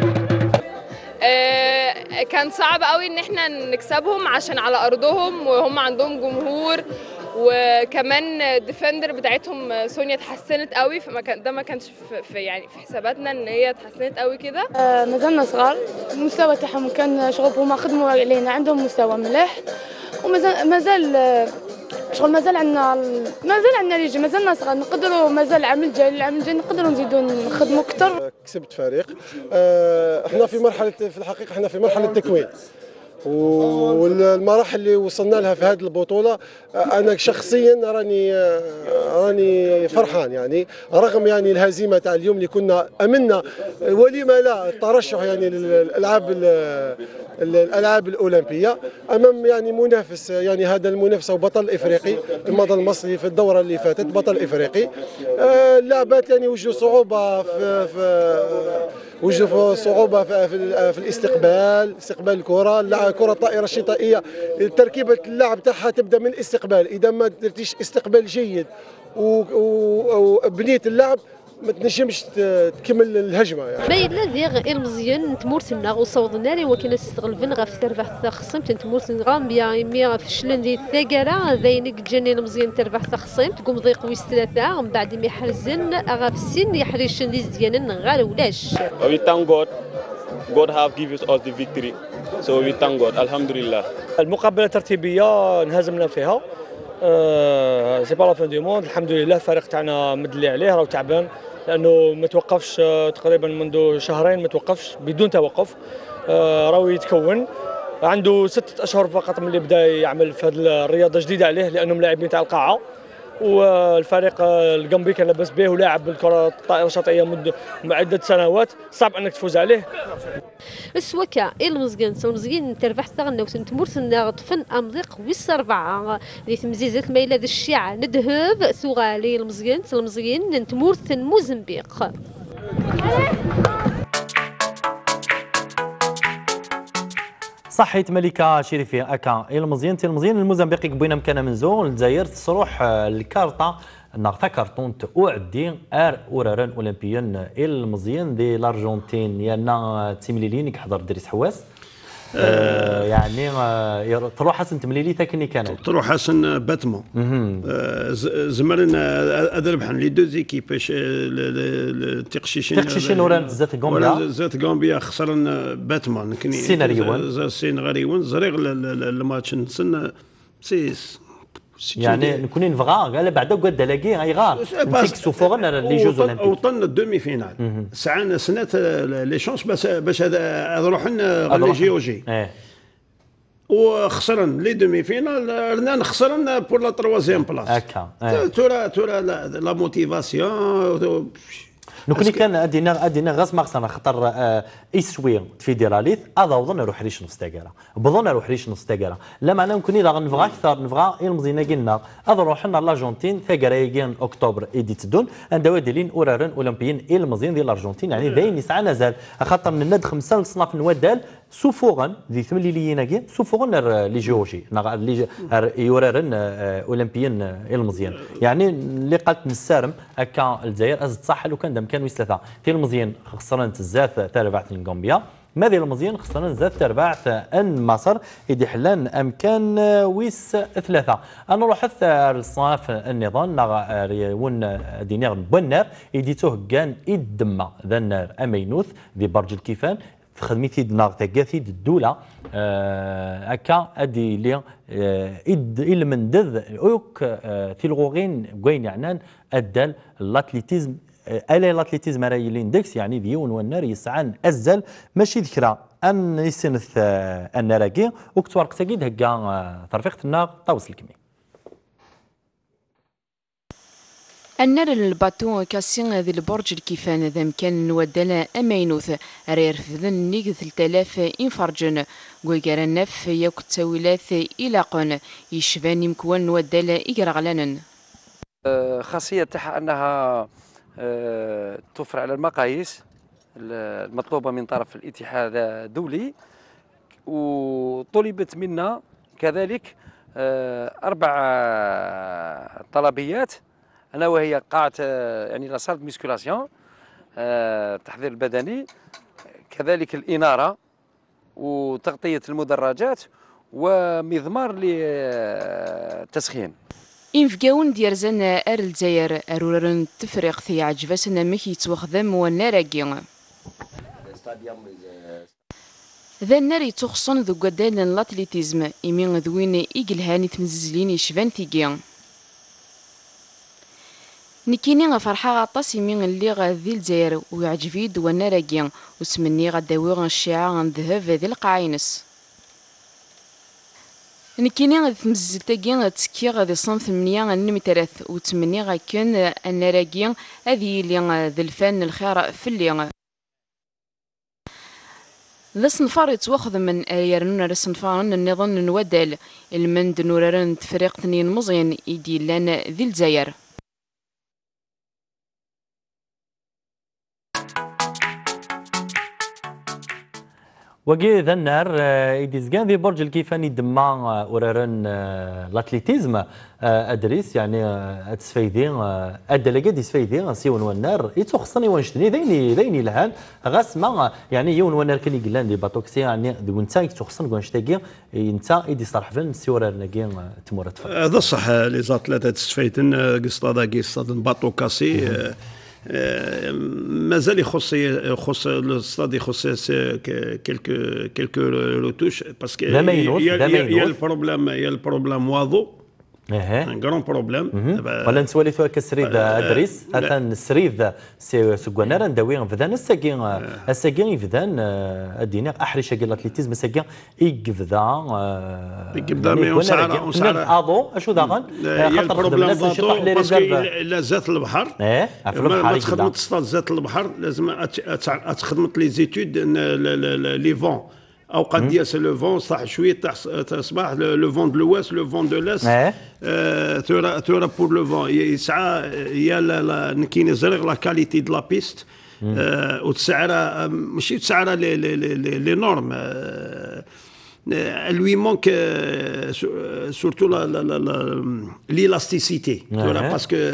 آه كان صعب قوي ان احنا نكسبهم عشان على ارضهم وهم عندهم جمهور وكمان الديفندر بتاعتهم سونيا اتحسنت قوي فما كان ده ما كانش في يعني في حساباتنا ان هي اتحسنت قوي كده. آه مازلنا صغار المستوى تاعهم كان شغل هما خدموا علينا عندهم مستوى مليح ومازال مازال شغل مازال عندنا مازال عندنا ريجي مازالنا صغار نقدروا مازال العام الجاي العام الجاي نقدروا نزيدوا نخدموا اكثر. كسبت فريق آه احنا في مرحله في الحقيقه احنا في مرحله تكوين والمراحل اللي وصلنا لها في هذه البطوله انا شخصيا راني راني فرحان يعني رغم يعني الهزيمه تاع اليوم اللي كنا امنا ولما لا الترشح يعني للالعاب الالعاب الاولمبيه امام يعني منافس يعني هذا المنافس هو بطل افريقي المضى المصري في الدوره اللي فاتت بطل افريقي اللعبات يعني وجدوا صعوبه في, في وجدوا صعوبه في, في, في الاستقبال استقبال الكره الكره الطائره الشتائيه تركيبه اللعب تاعها تبدا من الاستقبال اذا ما درتيش استقبال جيد وبنيت اللعب ما تنجمش تكمل الهجمه يعني. باين الذي المزيان تمورتنا وصوضنا لي وكنا نستغلفن غا في تربح خصم تمورتن غام بيا مي فشلن دي الثقره ذينك جاني المزيان تربح خصم تقوم ضيق ويس ثلاثه من بعد ما يحرزن غا في السن يحريشن دي زيانن غا ولاش. We thank God. God have given us the victory. So we thank God. الحمد لله. المقابله الترتيبيه انهزمنا فيها. أه سي با لا فان دو موند الحمد لله الفريق تاعنا مد اللي عليه راهو تعبان لانه ما توقفش تقريبا منذ شهرين ما توقفش بدون توقف أه راهو يتكون عنده ستة اشهر فقط من اللي بدا يعمل في هذه الرياضه جديده عليه لانهم لاعبين تاع القاعه والفريق القنبي كان لاباس به ولاعب بالكره الطائره الشاطئيه منذ عده سنوات صعب انك تفوز عليه. السواكا المزيان المزيان تربح تغنى وتنتمر طفن امضيق ويس اربعه اللي تمزيزات الميلاد الشيعه ندهب ثغالي المزيان المزيان نتمور موزمبيق. صحيت ملكه شريفي اكا المزيان المزيان الموزمبيقي قبينا مكان منزو الجزائر تصروح الكارطه نغتا كارتونت أعدي أر أورارن أولمبيون المزيان دي الأرجنتين يانا تيمليلين يحضر دريس حواس آه يعني آه تروح حسن تمليلي تاكني كانت تروح حسن باتمون آه زمرنا هذا ربحنا لي دو زيكيب التقشيشين تقشيشين ورا زات غامبيا زات غامبيا خسرنا باتمون كني سيناريوان سيناريوان زريغ الماتش نسن سيس يعني نكونين نبغى قال بعد قد لاقي غيغار نتيكسو فوغنا لي جوز اولمبيك وطن الدومي فينال سعنا سنات لي شونس باش باش هذا نروح لي جي او جي وخسرنا لي دومي فينال رنا خسرنا بور لا تروازيام بلاص هكا تورا تورا لا موتيفاسيون نكوني كان ادينا ادينا غاس ماخسنا خطر آه يسوي فيدراليث هذا وظن نروح ريش نص تاكرا بظن نروح ريش نص تاكرا لا معناه نكوني لا نبغى اكثر نبغى المزينه قلنا هذا روحنا الارجنتين ثاكرا يجين اكتوبر ايدي تدون عندها ديلين اورارن اولمبيين المزيان ديال الارجنتين يعني باين يسعى نزال خاطر من الناد خمسه لصناف الودال سوفوغن ذي ثمليليين سوفوغن لي جيوجي لي يورارن اولمبيين المزيان يعني اللي قالت نسارم هكا الجزائر ازد صح لو كان دام كان ويس ثلاثه في المزيان خسرنا الزاف تربعت غامبيا ماذا المزيان خسرنا الزاف تربعت ان مصر يدي حلان امكان ويس ثلاثه انا نروح الصناف النظام ون دينار بنار يديتوه كان يدما ذا النار امينوث ذي برج الكيفان خدمتي دنا تاكاثي الدوله هكا ادي لي اد المندذ اوك في الغوغين كوين يعنان ادال الاتليتيزم الا الاتليتيزم راه يليندكس يعني ديون والنار يسعان ازل ماشي ذكرى ان يسنث النراكي وكتورق تاكيد هكا ترفيقه النار طاوس الكمي النار الباطو كاسين ذي البرج الكيفان ذا مكان نودانا امينوث رير فذن نيك ثلاثة آلاف انفرجن كويكار النف ياك التاويلات الى قن يشبان مكوان نودالا إقرغلانا خاصية تاعها انها توفر على المقاييس المطلوبة من طرف الاتحاد الدولي وطلبت منا كذلك أربع طلبيات أنا وهي قاعة يعني لا سال ميسكولاسيون التحضير البدني كذلك الإنارة وتغطية المدرجات ومضمار للتسخين. إنفقاون ديال زان ار الجزائر ارورن تفريق في عجباسنا مكي يتوخذم والنراكي ذا النار يتوخصن ذو قدان الاتليتيزم إمين ذوين إيقلهاني تمززلين يشبان ثيقيا نكيني فرحة غطاس يمين اللي غذي الجزائر ويعجبي دوانا راكيا وتمني غداوي الشيعة ذهب ذي القعاينس نكيني غد تمزل تاكي غتكي غادي صنف ثمانية نمترث وتمني غاكن أن راكيا هذي اللي ذي الفن الخير في اللي ذا صنفار يتواخذ من يرنون الصنفار النظام نودال المند نورارن تفريق ثنين مزيان يدي لنا ذي الجزائر وكي ذا النهار يديزكان ذي برج الكيفاني دما ورارن الاتليتيزم ادريس يعني اتسفايدي الدلاقه دي سفايدي سيون والنار يتوخصني ونشتني ذيني ذيني لهان غاس ما يعني يون والنار كان يقلان دي باتوكسي يعني دو نتا يتوخصن ونشتاكي انت يدي صرحفن سيورارنكي تمرت هذا صح لي زاتلات تسفايتن قصطادا قصطاد باتوكاسي مازال يخص يخص الاستاد يخص كيلكو كيلكو روتوش باسكو يا البروبليم يا البروبليم واضو ان كرون بروبليم ولا نسولفوا كسريد ادريس هذا السريد سي سكوانار نداوي فدان الساكين الساكين فدان ادينا احرش قال الاتليتيزم ساكين يقفدا يقفدا مي وسعر وسعر اضو اشو داغن خاطر البروبليم ضاطو باسكو لا زات البحر ايه في البحر ما تخدم تصطاد زات البحر لازم تخدم لي زيتود لي فون اوقات ديال سي لو فون صح شويه تاع صباح لو فون دو لواس لو فون دو لاس تورا تورا بور لو فون يسعى يا كاين زريغ لا كاليتي دو لا بيست وتسعر ماشي تسعر لي لي لي نورم elle lui manque surtout l'élasticité. Parce que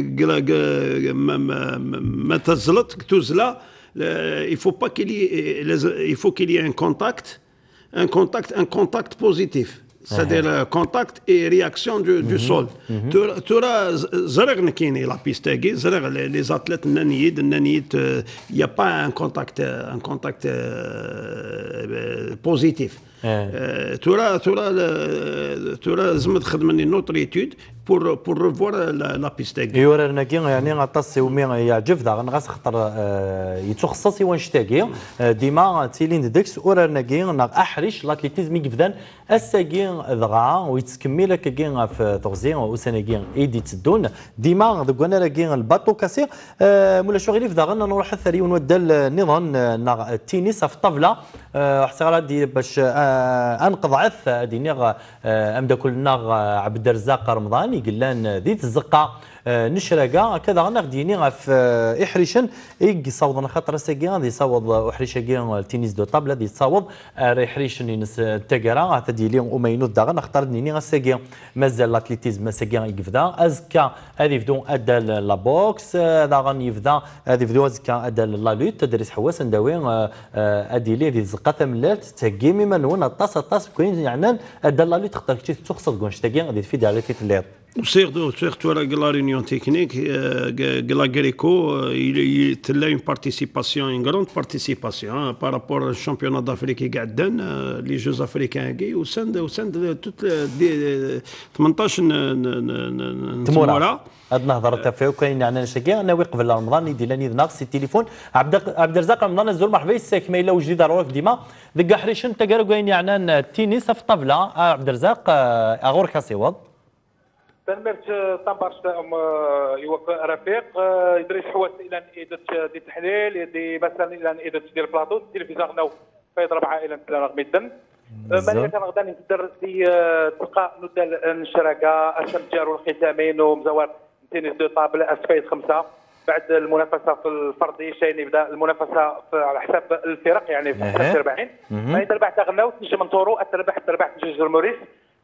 il faut pas qu'il y ait, il faut qu'il y ait un contact, un contact, un contact positif. C'est-à-dire uh -huh. contact et réaction du, du uh -huh. sol. Tu vois, زرق كاين la piste تاعي زرق les athlètes النانيين النانيين il y a pas un contact un contact euh, positif. Tu vois, tu vois, tu vois لازم تخدم une autre étude pour pour revoir la, la piste تاعي. يورينا كي يعني غطاس يومي يعجب ذا غنغاس خطر يتخصص يوانش تاعي ديما تيلين ديكس ورنا كي احرش لاتليتيزم يقفدان الساكين ذغا ويتكمل كاين في تغزي وسناكين ايدي تدون ديما دوك انا كاين الباطو كاسير مولا شغلي في داغنا نروح الثري ونودل النظام التنس في الطاوله حتى غادي باش انقض عث دينيغ امدا كلنا عبد الرزاق رمضان يقلان ذيت الزقه نشرقا كذا غناخديني في احريشن اي صوضنا خاطر ساكي غادي يصوض احريشه كاين التنس دو طابل غادي يصوض احريشن ينس تاكرا تدي لي ومينو دا غنختار نيني ساكي مازال لاتليتيزم ساكي يفدا ازكا هذه يفدو ادا لا بوكس هذا غادي يفدا هذه يفدو ازكا ادا لا لوت تدريس حواس نداوي ادي لي ذي زقه ثملات تاكيمي منون طاس طاس كاين يعني ادا لا لوت تختار كي تخصص كونش تاكي غادي تفيد على تيت Surtout, surtout à la réunion technique, euh, la Greco, il, il a une participation, une grande participation hein, par rapport au championnat d'Afrique qui gagne, euh, les Jeux africains au sein de, au sein de toutes les ثمنطاش تمورا هاد نهضر فيه وكاين يعني شكي انا وقف رمضان يدير لاني ناقص التليفون عبد عبد الرزاق رمضان الزول مرحبا يساك ما الا وجدي ضروري ديما دقا حريش انت قالوا كاين يعني التنس في الطابله عبد الرزاق اغور كاسيوض تنمرت طنبرش ام يوق رفيق يدريس حواس الى ايدة دي التحليل دي مثلا الى ايدة ديال البلاطو التلفزيون غناو فايض ربعه الى رغم الدم مالك كان غدا نقدر في تلقى ندال نشراكا الشمجار والختامين ومزوار تنس دو طابل اسفايد خمسه بعد المنافسه في الفردي شاين يبدا المنافسه على حساب الفرق يعني في خمسة وأربعين ما تربح تغناو تنجم من طورو تربح تربح جوج موريس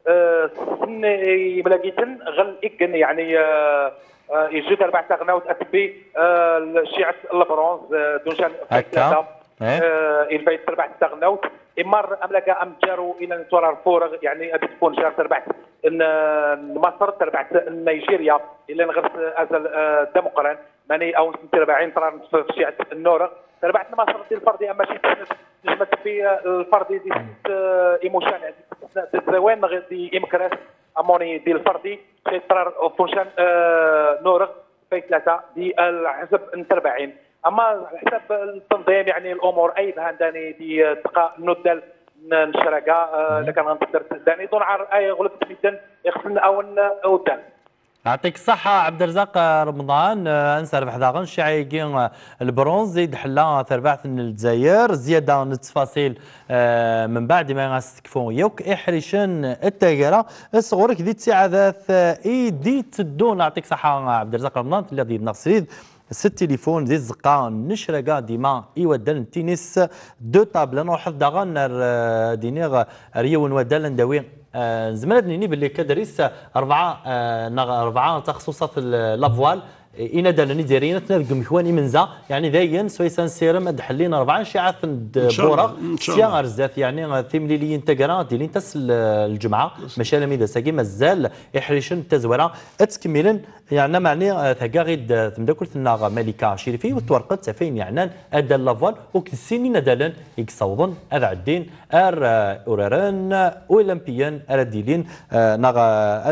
سن ملاقيتن غل إجن يعني يجي تربح تغناو تأتبي الشيعة البرونز دونشان هكا إن فايت تربح تغناو إمر أملاقا أم جارو إلى نتورا الفورغ يعني أبي تكون جار تربحت إن مصر تربحت نيجيريا إلى نغرس أزل ديمقراطيا ماني أو تربعين ترى في شيعة النورغ تربحت مصر ديال الفردي أما شي نجمت في الفردي دي ايموشن الزوان غادي يمكرس اموني ديال الفردي في طرار فونشان نورغ في ثلاثه دي على حسب أربعين اما على حسب التنظيم يعني الامور اي عندني دي تلقى نودل نشرقا اذا كان غنقدر داني دون عار اي غلط جدا يخصنا او ودان يعطيك الصحة عبد الرزاق رمضان انسى ربح داغن شعيقين البرونز زيد حلا تربعت من الجزائر زيادة التفاصيل من بعد ما غاستكفون يوك احريشن التاجرة الصغورك دي تساعدات ايدي تدون يعطيك صحة عبد الرزاق رمضان الذي بنغسريد ست تليفون دي الزقا نشرقا ديما ايودل التنس دو طابل نروح داغن دينيغ ريو نودل نداوي زمرد نيني باللي كدريس اربعه اربعه تخصصات لافوال إنا دالني دايرين تنادقم كواني منزا يعني داين سويسان سيرم دحلين أربعة شعاع بورا سيا أرزاث يعني ثمليليين تقرا ديلين تس الجمعة مشى ميدا ساقي مازال يحريشن تزورا اتكملن يعني معني ثقاغيد تمدكل ثنا ملكة شريفي وتورقت سفين يعني أدى اللافوال وكسينين دالن يكسوضن هذا عدين ار اورارن اولمبيان ارديلين نغا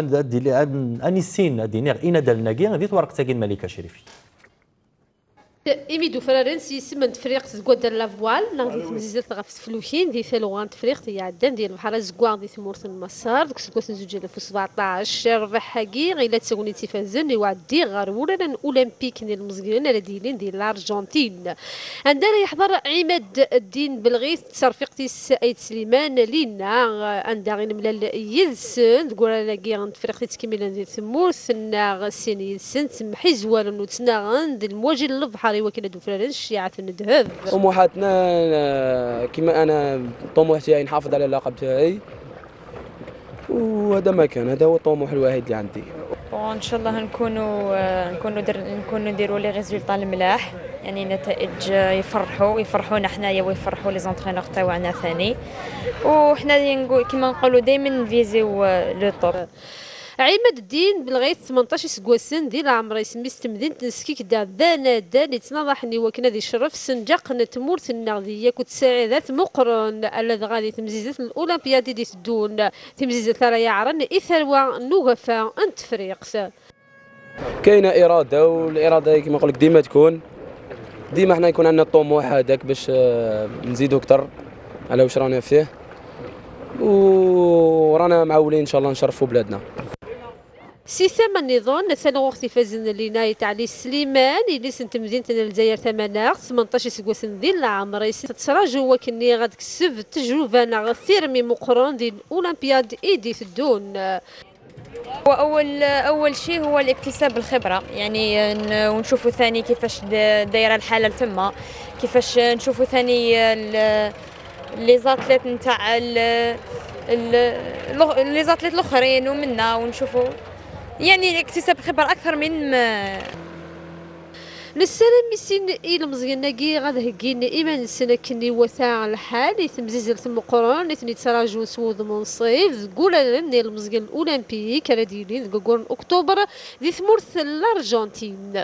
انيسين دينير إنا دالناكي غادي تورق ساقي ملكة شريفي إيميدو فرارنس يسمى تفريق زكواد لافوال نغدي تمزيزل تغاف تفلوكين دي ثلوغان تفريق دي عدان ديال بحال زكوان دي ثمورث المسار دوك سكوات زوج ألف وسبعطاش ربح حقي غيلا تسوني تيفازن يوعدي غار ولان اولمبيك ديال المزقرين على ديلين ديال الارجنتين عندنا يحضر عماد الدين بلغيث ترفيقتيس ايد سليمان لينا عندها غير ملال يلسن تقول لاكي غنتفريق تكمل ديال ثمورث نا سين يلسن تمحي زوال نوتنا غند المواجه للبحر غير وكيل دوفران الشيعة الذهب. طموحاتنا كما انا طموح تاعي نحافظ على اللقب تاعي، وهذا ما كان، هذا هو الطموح الوحيد اللي عندي. وان شاء الله نكونوا نكونوا در نكونوا نديروا لي ريزولطا الملاح، يعني نتائج يفرحوا يفرحونا حنايا ويفرحوا لي زونترينور تاعنا ثاني، وحنا كما نقولوا دائما نفيزيو لو توب. عماد الدين بالغيث ثمنطاش سكواسن ديال العمر يسمي مدينة نسكيك دا دانا داني تنضحني وكنا ذي شرف سنجاق نتمورث النغذية كنت سعيدات مقرن الذي غادي تمزيزات الأولمبياد دي تدون تمزيزات ثرى يعرن إثروا نوغفا أنت فريقس. كاينة إرادة، والإرادة كما نقول لك ديما تكون، ديما حنا يكون عندنا الطموح هذاك باش نزيدو أكثر على واش رانا فيه، ورانا معولين إن شاء الله نشرفوا بلادنا. سي ثمن نظام ثاني وقت فازن لينا تاع سليمان اللي سنت مدينه الجزائر ثمانية ثمنطاش سكواسن ديال العمر تتراجو وكني غاد كسب تجربه نغ ثيرمي مقرن ديال الاولمبياد ايدي في الدون. واول اول شيء هو الاكتساب الخبره، يعني ونشوفوا ثاني كيفاش دايره الحاله تما، كيفاش نشوفوا ثاني لي زاتليت نتاع لي زاتليت الاخرين ومنا، ونشوفوا يعني اكتساب خبره اكثر من ما نسالم ميسين الى مزيان ناقي غادا هكين ايمان السنه كني وثاع الحال يتمزيز المقرن اثني تراجو سود منصيف تقول لنا المزيان الاولمبي كان ديالين كون اكتوبر دي ثمورث الارجنتين.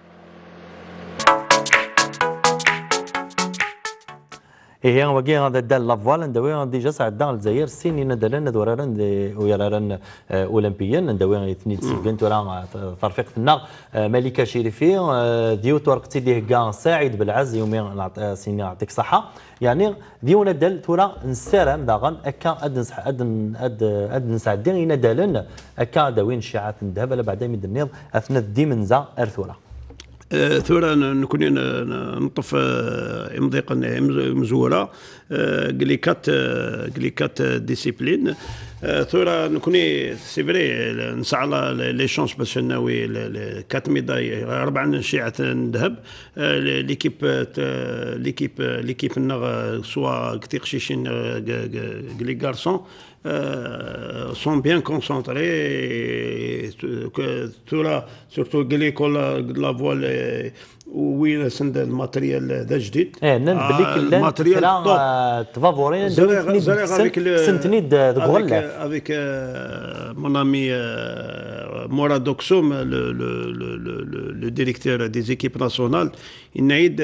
هي وكي غادا دال لافوال ندوي ديجا ساعد دال الجزائر سيني ندلنا دورارن ويرارن اولمبيا ندوي اثني تسكن تورا ترفيق النار ملكه شريفي ديو تورقتي ليه كاع سعيد بالعز يومين سيني يعطيك صحه، يعني ديونا دال تورا نسالم داغن اكا اد اد اد اد نسعد ندالن اكا داوين شيعات الذهب على بعدا من النيض اثناء ديمنزا ارثورا. ثورة نكون نطف مضيقا مزورة كليكات كليكات ديسيبلين ثورة نكون سي فري نسعى لي شونس باش ناوي كات ميداي أربعة شيعة ذهب. ليكيب ليكيب ليكيب سوا كتير قشيشين كلي كارسون sont bien concentrés. Surtout la voile وين سند الماتريال ذا جديد. اه نبليك الماتريال توب تفافورين سنتني دغول افيك مون امي موراد دوكسوم لو ديريكتور دي زيكيب ناسيونال نعيد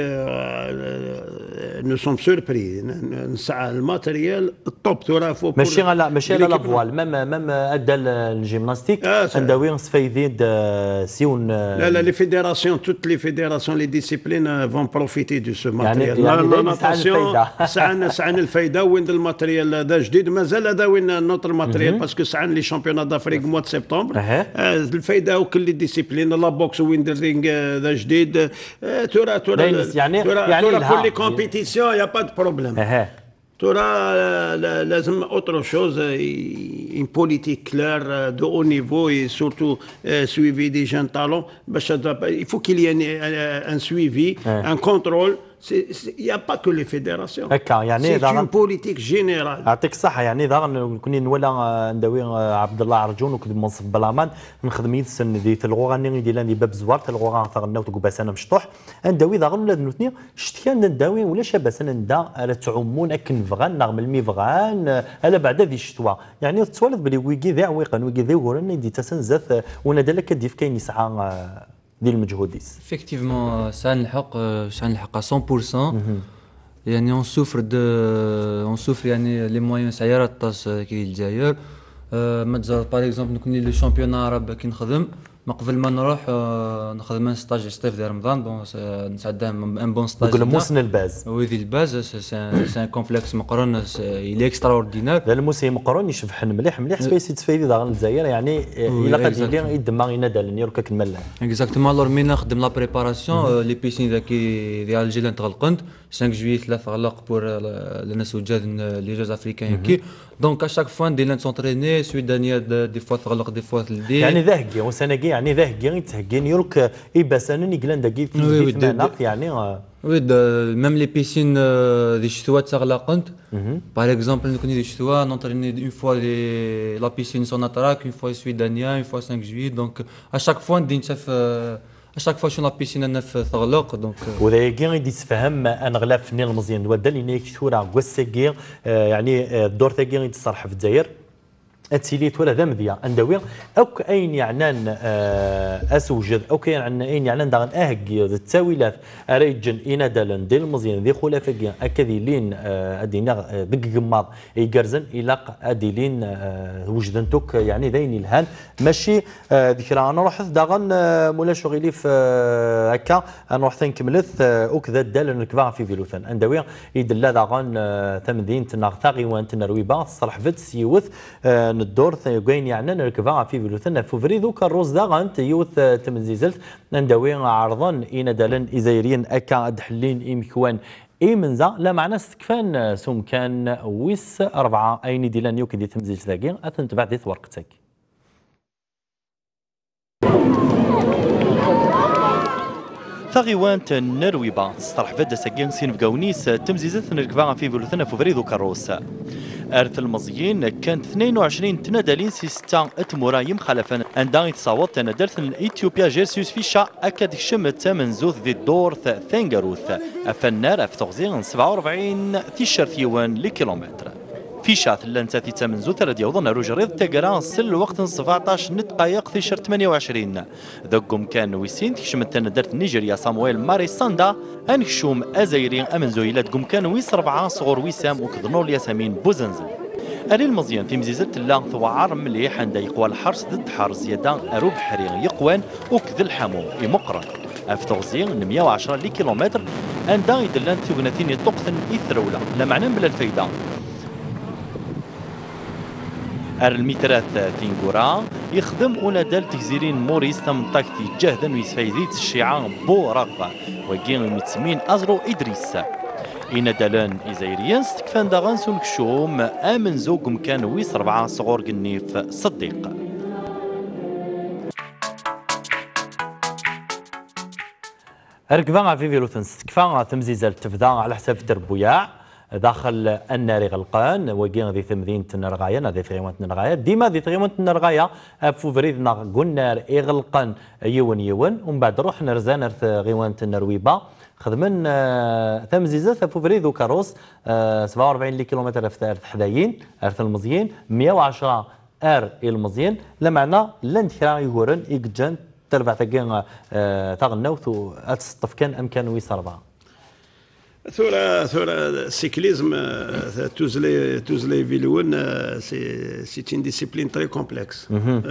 نو سوم سوربري نسعى الماتريال التوب ترى فوق ماشي لا ماشي لا فوال مام مام ادى الجيمناستيك نداوي سفايدين سيون لا لا لي فيديراسيون توت لي فيديراسيون les disciplines vont profiter de ce matériel. يعني لا ناتاسيون سعنا سعنا الفايده وين الماتريال هذا جديد مازال هذا وين نوتر ماتريال باسكو سعنا لي شامبيونات دافريك موا د سبتمبر الفايده وكل لي ديسيبلين لا بوكس وين الرينغ هذا جديد ترى ترى يعني يعني كل لي كومبيتيسيون يا با دو بروبليم. ترى لازم autre chose, une politique claire de haut niveau et surtout euh, suivi des jeunes talents. Il faut qu'il y ait un, un suivi, ouais. un contrôle. Il n'y a pas que les fédérations. يعني c'est une politique générale. يعطيك الصحة. يعني ضغن كوني نولا ندوي عبد الله عرجون وكنت منصف بلامان نخدم يدسن ذي تلغو غني ديال باب زوار تلغو غنغناو تقباس انا مشطوح ندوي ضغن ولا نوتني شتيان نداوي ولا شاباس انا ندا على تعومون اكن فغان نغم المي فغان على بعد ذي الشتوى. يعني تسولف بلي ويكي ذا ويقن ويكي ذا ورن دي تسنزات ونادلك كديف كاين يسعى ديال المجهوديس. effectivement ساعة نلحق ساعة نلحق à cent pour cent. يعني on souffre de on souffre يعني les moyens سيارات طاس كي الجزائر ما تزار باغ اكزومبل نكون لي شامبيون عرب كي نخدم ما قبل ما نروح نخدم ان ستاج ستيف ديال رمضان بون نسعد ان بون ستاج نقول موسن الباز وذي الباز سي ان كومبلكس مقرون الي اكسترا اوردينار لا الموسي مقرون يشبح مليح مليح سبيسي تفايدي داغ الجزائر يعني الا قد يدير يدمر ينادل نيرك الملا اكزاكتومون الور مين نخدم لا بريباراسيون لي بيسين ذاكي ديال الجيل تغلقنت خمسة جويي ثلاثة غلق بور الناس وجاد لي جوز افريكان كي دونك ا شاك فوا ندير نتسونطريني سويدانيا دي فوا تغلق دي فوا تلدي يعني ذاكي وسناكي يعني ذا هكي تهكين يورك إباسان يقلن داكي في ثمانة يعني وي ميم لي بيسين دي الشتوى تغلقت باغ اكزومبل نكون دي الشتوى نونطريني اون فوا لي لا بيسين سون اتراك اون فوا سوي دانيا اون فوا خمسة جويي دونك اشاك فوا ندي نتف اشاك فوا شو لا بيسين نف تغلق دونك وذا كي غادي تفهم ان غلاف فني المزيان ودا لي كثوره كوسكي يعني الدور تاكي غادي تصرح في الجزائر اتسيليت ولا ذا مذيا اندوي اوك اين يعنان اسوجد اوك اين يعنان داغن اهكي التاويلات اريجن انادلن ديال المزيان ذي خلافكي اكذي لين ادينا دق قماض يقرزن الى اديلين وجدنتوك يعني ذين الهان ماشي ذكرى انا رحت داغن مولا شغيلي في هكا نروح نكملث اوك ذا دال نكبا في فيلوثان اندوي يدلا داغن تمدين تنغتاغي وانت نرويبا صرح فت سيوث الدور ثاني يعني نركبها في فيلوثنا فوفري ذوك الروز دا غانت يوث تمزيزلت ندوي عرضا إنادلن إزايريين أكا دحلين إمكوان إي منزا لا معنى استكفان سوم كان ويس أربعة أين ديلان يوك دي تمزيج ثاقين أتنتبع دي ورقتك ثغيوانت نرويبا صرح فدا ساكين سين بقاونيس تمزيزت نركبها في فيلوثنا فوفري ذوك الروس أرث المزيين كانت اثنين وعشرين تنادلين سيستا اتمورايم خلفا عندها يتصاوب تنادلت ايثيوبيا جيرسيوس فيشا اكاد شمت من زوث ذي الدور ثانغاروث افنار افتغزين سبعة وأربعين تيشيرت يوان لكيلومتر فيشا ثلاثة تيتا من زوث راديو ظن روجريض تقرا سل وقت سبعطاش دقائق تيشيرت ثمانية وعشرين ذوكم كان ويسين تكشمت تنادلت نيجيريا صامويل ماري ساندا انكشوم ازايري امن زويلاتكم كان ويس ربعة صغور وسام وكذنول ياسمين بوزنزل اري المزيان في مزيزة الله ثوعار مليح عند يقوى الحرس ضد حار زيادة اروب حريق يقوان وكذ الحمو يمقرن افتغزين مئة وعشرة لكيلومتر اندا يدلان ثوغناتين طقثن اثرولة لا معنى بلا الفايدة ار الميترات تينغورا يخدم اونادال تكزيرين موريس تمطاك جهدا ويسفايديت الشيعان بورق وكين المتسمين ازرو ادريس إنادالان إزايريان ستكفان داغان سونكشوم آمن زوج كان ويس ربعة صغور قنيف صديق ركبا في فيلوثن ستكفا تمزيز التفدا على حساب تربوياع داخل النار غلقان وكين ذي ثمذين تنرغايا ذي ثغيوان تنرغايا ديما ذي ثغيوان تنرغايا فوفريد قلنا يغلقان يون يون ومن بعد روح نرزان ثغيوان تنرويبا خدمن تمزيزات فوفري ذو كاروس سبعة وأربعين كيلومتر في ارث حدايين ارث المزيين مئة وعشرة ار المزيين لمعنى لند كرا يغورن يجن تربع تاكين تاغنوث اتسطف كان امكان ويس اربعه ثورة ثورة السيكليزم توزلي توزلي فيلون سي سي une discipline très complexe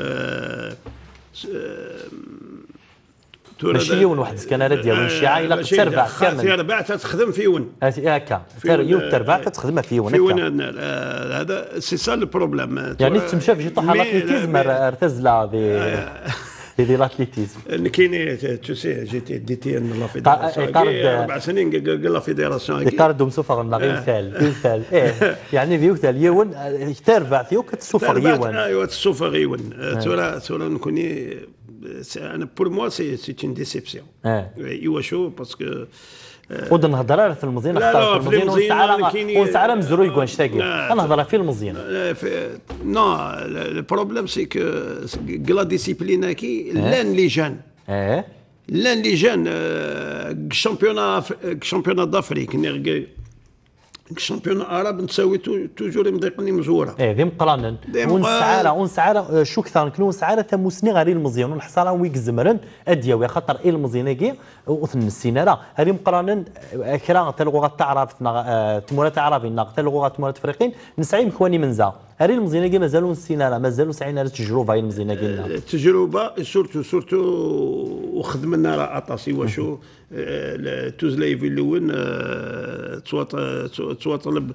ماشي يون واحد كان راه ديالو الشيعه الا تربع كامل تربع تخدم في يون هكا يون تربع تخدمها في يون في يون هذا سي سا البروبليم يعني تمشى في طاح الاتليتيزم ارتزلا في دي الاتليتيزم كاين تو سي جيتي ديتي ان لا فيدراسيون اربع سنين قال لا فيدراسيون يقاردو مسوفر غير مثال مثال ايه يعني فيوثال يون تربع فيو كتسوفر يون ايوا تسوفر يون تورا تورا نكوني انا بور موا سي سي اون ديسيبسيون ايوا شو باسكو ود نهضر على في المزيان نختار في المزيان ونسعر ونسعر مزروي كون شتاقي نهضر في المزيان نو البروبليم سي كو كلا ديسيبلين كي لان لي جان اه لان لي جان الشامبيونا الشامبيونا دافريك الشامبيون العرب نساوي توجور مضيقني مزوره ايه ذي مقرانن ونسعاره ونسعاره شو كثر نكلو نسعاره ثموسني غير المزيان ونحصاله ويك زمرن ادياوي خاطر ايه المزيانكي وثن السيناره هذه مقرانن كرا تاع اللغه تعرف تمورات عربي حتى اللغه تمورات افريقيين نسعي مكواني منزا هذه المزيانكي مازالوا السيناره مازالوا سعينا التجربه هي المزيانكي التجربه سورتو سورتو وخدمنا راه اطاسي واشو توزلاي في اللون تطلب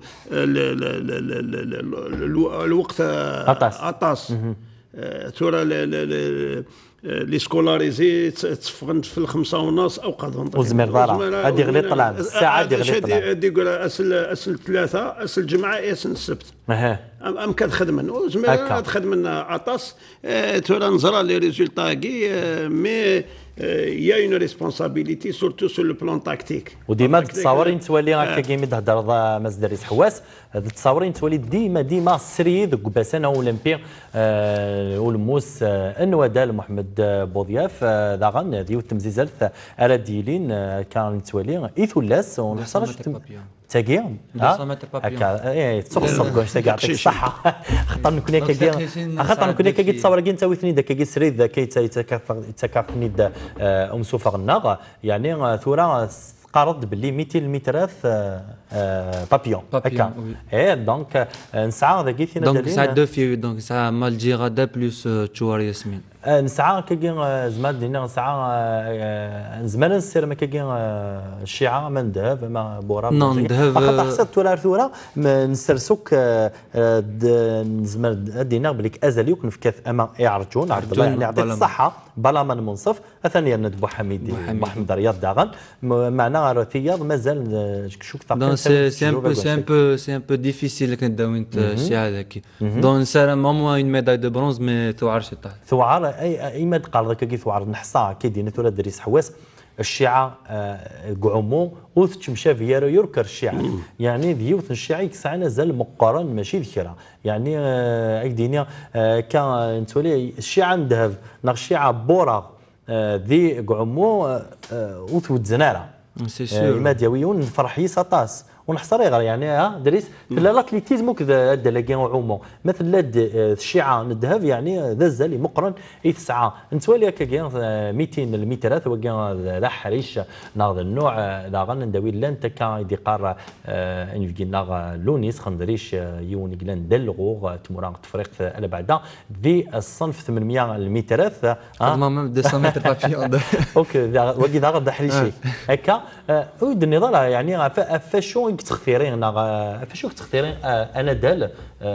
الوقت اطاس تورا لي سكولاريزي تفقنت في الخمسة ونص او قد وزمير دارا هادي غير طلع الساعه دي غير طلع هادي يقول اسل اسل ثلاثه اسل الجمعه اسل السبت اها ام كتخدم وزميلنا تخدم عطاس ترى نزرا لي ريزولتا كي مي il y a une responsabilité surtout sur le plan tactique. وديما التصاورين تولي هكا كيما تهضر ماس دريس حواس التصاورين تولي ديما ديما السري ذوك باسانا اولمبي والموس انوادال محمد بوضياف داغن ديو التمزيزات اراديلين كان تولي ايثولاس ونحصل تاكي هكا اي تصوصب كاش تاكي يعطيك الصحه خاطر نكون هكا خاطر نكون هكا تصور كي انت وثني داك كي سريد كي تكافني ام سوفا غناغ يعني ثوره قارض باللي مئتين مترات بابيون هكا اي دونك نسعى ذاك ثينا دونك نسعى دو في دونك نسعى مالجي غدا بلوس تشوار ياسمين نسعى كي زمان دينا نسعى زمان نسير ما كي الشيعه ما ندهب ما بورا نون ندهب خاطر حسب ثوره ثوره نسرسوك زمان دينا بليك ازلي وكن في كاث اما يعرجون عبد الله يعني يعطيك الصحه بلا من منصف ثانيا ندبو حميدي محمد رياض داغن معنا رثياض مازال شوك دون سي سي ان بو سي ان بو سي ان بو ديفيسيل كنداو انت الشيعه ذاك دون سار مامو اون ميداي دو برونز مي ثوار شي طاح ثوار اي اي ماد قال ذاك كي ثوار نحصا كي دينا ثوره دريس حواس الشيعه قعمو وث مشى فيا يركر الشيعه يعني ديوث الشيعه يكسعنا زال مقارن ماشي ذكرى يعني اكدينيا كان تولي الشيعه ندهب ناغ الشيعه بورا ذي قعمو وث زناره سي سور ماديويون فرح يسطاس ونحصر غير يعني ها دريس في الاتليتيزم وكذا دلاكي وعومو مثل الشيعه ندهب يعني ذا الزالي مقرن يتسعى نتولي هكا مئتين المترات وكا لا حريش ناض النوع لا غندوي لان تكا ديقار ان فينا لونيس خندريش يوني كلان دلغو تموران تفريق على بعدا ذي الصنف ثمانمئة المترات ها مام مئتين متر بابيون اوكي وكي ذا غدا حريشي هكا ود النضال يعني فاشو تختيرين فاشو تختيرين انا دال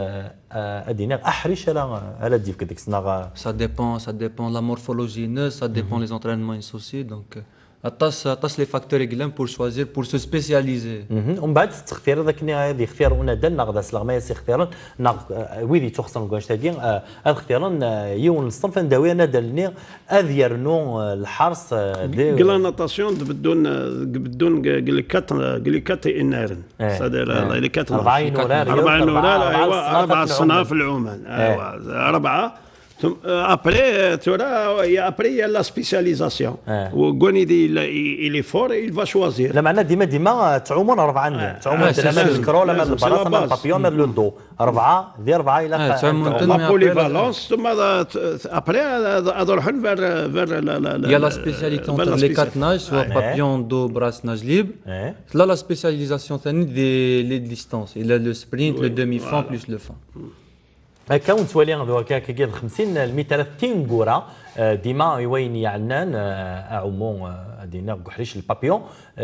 ادينا احرش على على ديف كديك سنا سا ديبون سا ديبون لا مورفولوجي نو سا ديبون لي زونترينمون سوسي دونك اطاس اطاس لي فاكتور يقلم بور شوازير بور سو سبيسياليزي ومن بعد التختير ذاك هذه اختيار ونا دال ناغ داس ما يسي اختيارا ناغ ويدي تخصن كواش تاكي هذا اختيارا يون الصنف نداوي انا دالني اذيرنو الحرص دي كلا ناتاسيون بدون بدون جليكات جليكات انارن صدر جليكات اربعه نورال اربعه نورال ايوا اربع صناف العمان ايوا اربعه ثم ابري ترى ابري لا سبيسياليزاسيون وكوني دي الي فور il va choisir لا معناه ديما ديما تعومون اربعه تعومون مال الكرو لا مال البلاصه مال البابيون مال لوندو اربعه دي اربعه الى لا بوليفالونس ثم ابري اروحن فير فير لا لا لا لا سبيسياليتي اونتر لي كات ناج سوا بابيون دو براس ناج ليبر لا لا سبيسياليزاسيون ثاني دي لي ديستانس الى لو سبرينت لو دومي فون بلس لو فون هكا ونتولي هكا كي خمسين المتر تينغورا ديما يوين يعنان اعومو دينا كحريش البابيون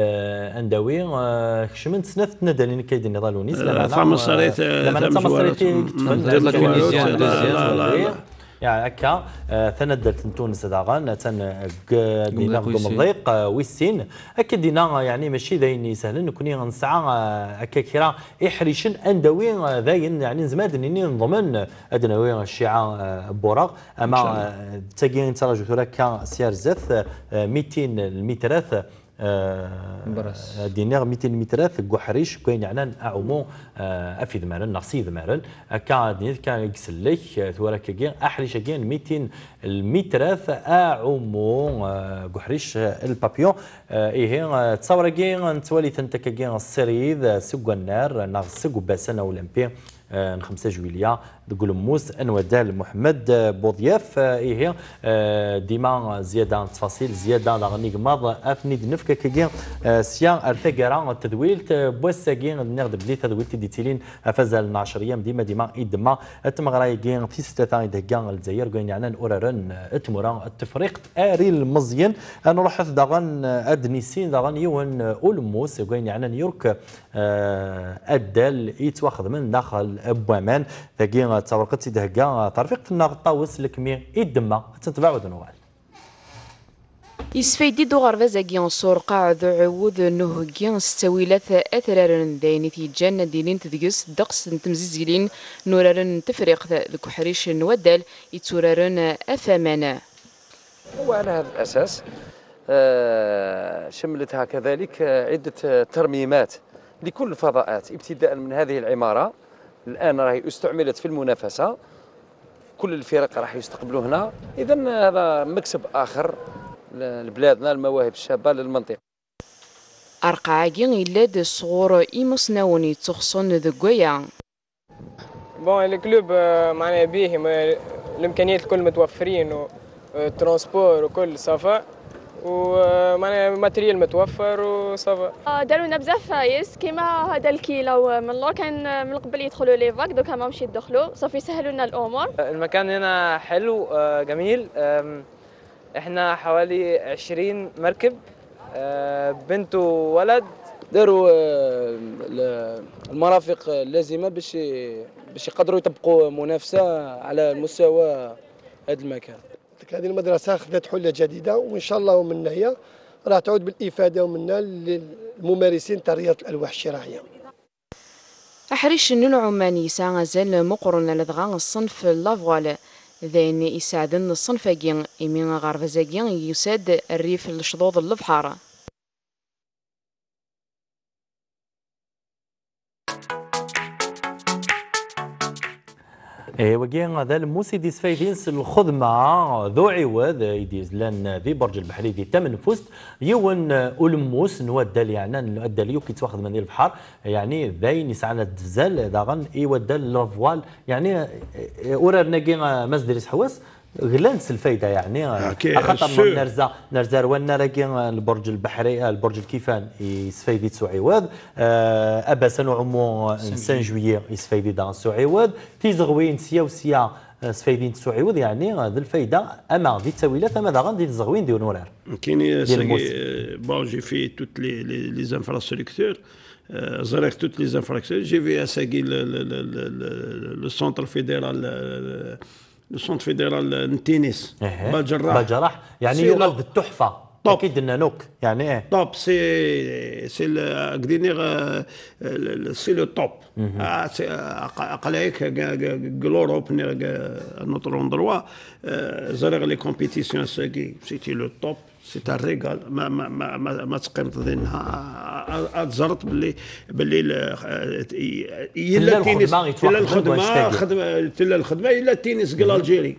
انداوي كشمن سنه ندالين كيدين نضالونيس لا فما صريت لما صريتي يعني هكا ثندلت تونس داغان تن دينا قمضيق ويسين هكا دينا يعني ماشي ذاين سهل نكوني نسعى هكا كيرا يحريشن اندوي ذاين يعني زمادني نضمن ادناوي الشيعه بوراغ اما تاكين تراجو ثلاثه سيار زث مئتين المترات دينار مئتين مترات كحريش كاين يعني اعومو افيد مارن نصيد مارن هكا دينار كان يكسلك ثورا كاين احريش كاين مئتين المترات اعومو كحريش البابيون ايه تصور كاين تولي انت كاين السريد سوق النار ناغ سوق باسنا اولمبي خمسة جويليا تقول موس انودال محمد بوضياف ايه ديما زياده تفاصيل زياده لاغني ماض افني دنفك كي سيا ارتقرا التدويل بوساكين نغد بلي تدويل ديتيلين افزال عشر ايام ديما ديما يدما تمغراي كين في ستة دقان الجزائر كاين يعني اوررن اتمرا التفريق اري المزيان انا روح داغن ادنيسين داغن يون اولموس كاين يعني نيويورك ادال يتواخذ من داخل بوامان ثقين تورقتي دهكا ترفيق النار طاوس لكمي يدما تتبعوا دنوال يسفيدي دو غرفازاكي نصور قاع ذو عوض نهجي ستويلات أثرارن دايني تيجان دينين تدقس دقس نتمزيزيلين نورارن تفريق ذو حريش نودال يتورارن أثامان. وعلى هذا الأساس شملتها كذلك عدة ترميمات لكل الفضاءات ابتداء من هذه العمارة. الآن راهي استعملت في المنافسة، كل الفرق راح يستقبلوا هنا. إذن هذا مكسب آخر لبلادنا، المواهب الشابة للمنطقة. أرقاعي إلا صغور إيمصناوني تخصن ذقويا. بون الكلوب معناها بيه الإمكانيات الكل متوفرين وترونسبور وكل صفا ومعناها ماتريال متوفر وصافا. داروا لنا بزاف فايس كيما هذا الكي لو من لور كان من قبل يدخلوا لي فاك دوكا ما مشي يدخلوا صافي يسهلوا لنا الامور. المكان هنا حلو جميل، احنا حوالي عشرين مركب بنت وولد. داروا المرافق اللازمه باش باش يقدروا يطبقوا منافسه على مستوى هذا المكان. هذه المدرسة خذت حلة جديدة وإن شاء الله من هي راح تعود بالإفادة ومنا للممارسين تاع رياضة الألواح الشراعية. أحريش النون عماني ساعة زال مقرن لدغان الصنف لافوال ذين يساعدن الصنفاقين إمين غارفزاقين يساد الريف الشضوض البحار. وكين هذا الموسيدي سفايدينس الخدمة ذو عوض يديز لان ذي برج البحري ذي تمن فوست يون أولموس نودل يعني نودل يو كي تواخذ من البحر يعني ذاين يسعنا الدزال داغن يودل لافوال يعني أورا ناقي مزدريس حواس غلانس الفايده يعني خاطر نرزا نرزا رونا راكي البرج البحري البرج الكيفان يسفايدي تسوعيواد ابا سنو عمو سان جويي يسفايدي دا سوعيواد تيزغوين سيا وسيا سفايدين تسوعيواد يعني هذه الفايده اما دي التاويلات اما دا غندي الزغوين ديال نورار كاين بون جي في توت لي لي زانفراستركتور زريت توت لي زانفراستركتور جي في اساكي لو سونتر فيدرال لو سونتر فيدرال التنس بالجراح بالجراح يعني يولد التحفه اكيد انه نوك يعني ايه توب سي سي قدينيغ سي لو توب اقلايك لوروب نوتر اندروا زريغ لي كومبيتيسيون ساكي سيتي لو توب سي تاع الريغال ما ما ما ما تقيمت ذنها اتزرت باللي باللي الا التنس الا الخدمه خدمه الا الخدمه الا التنس قال الجيري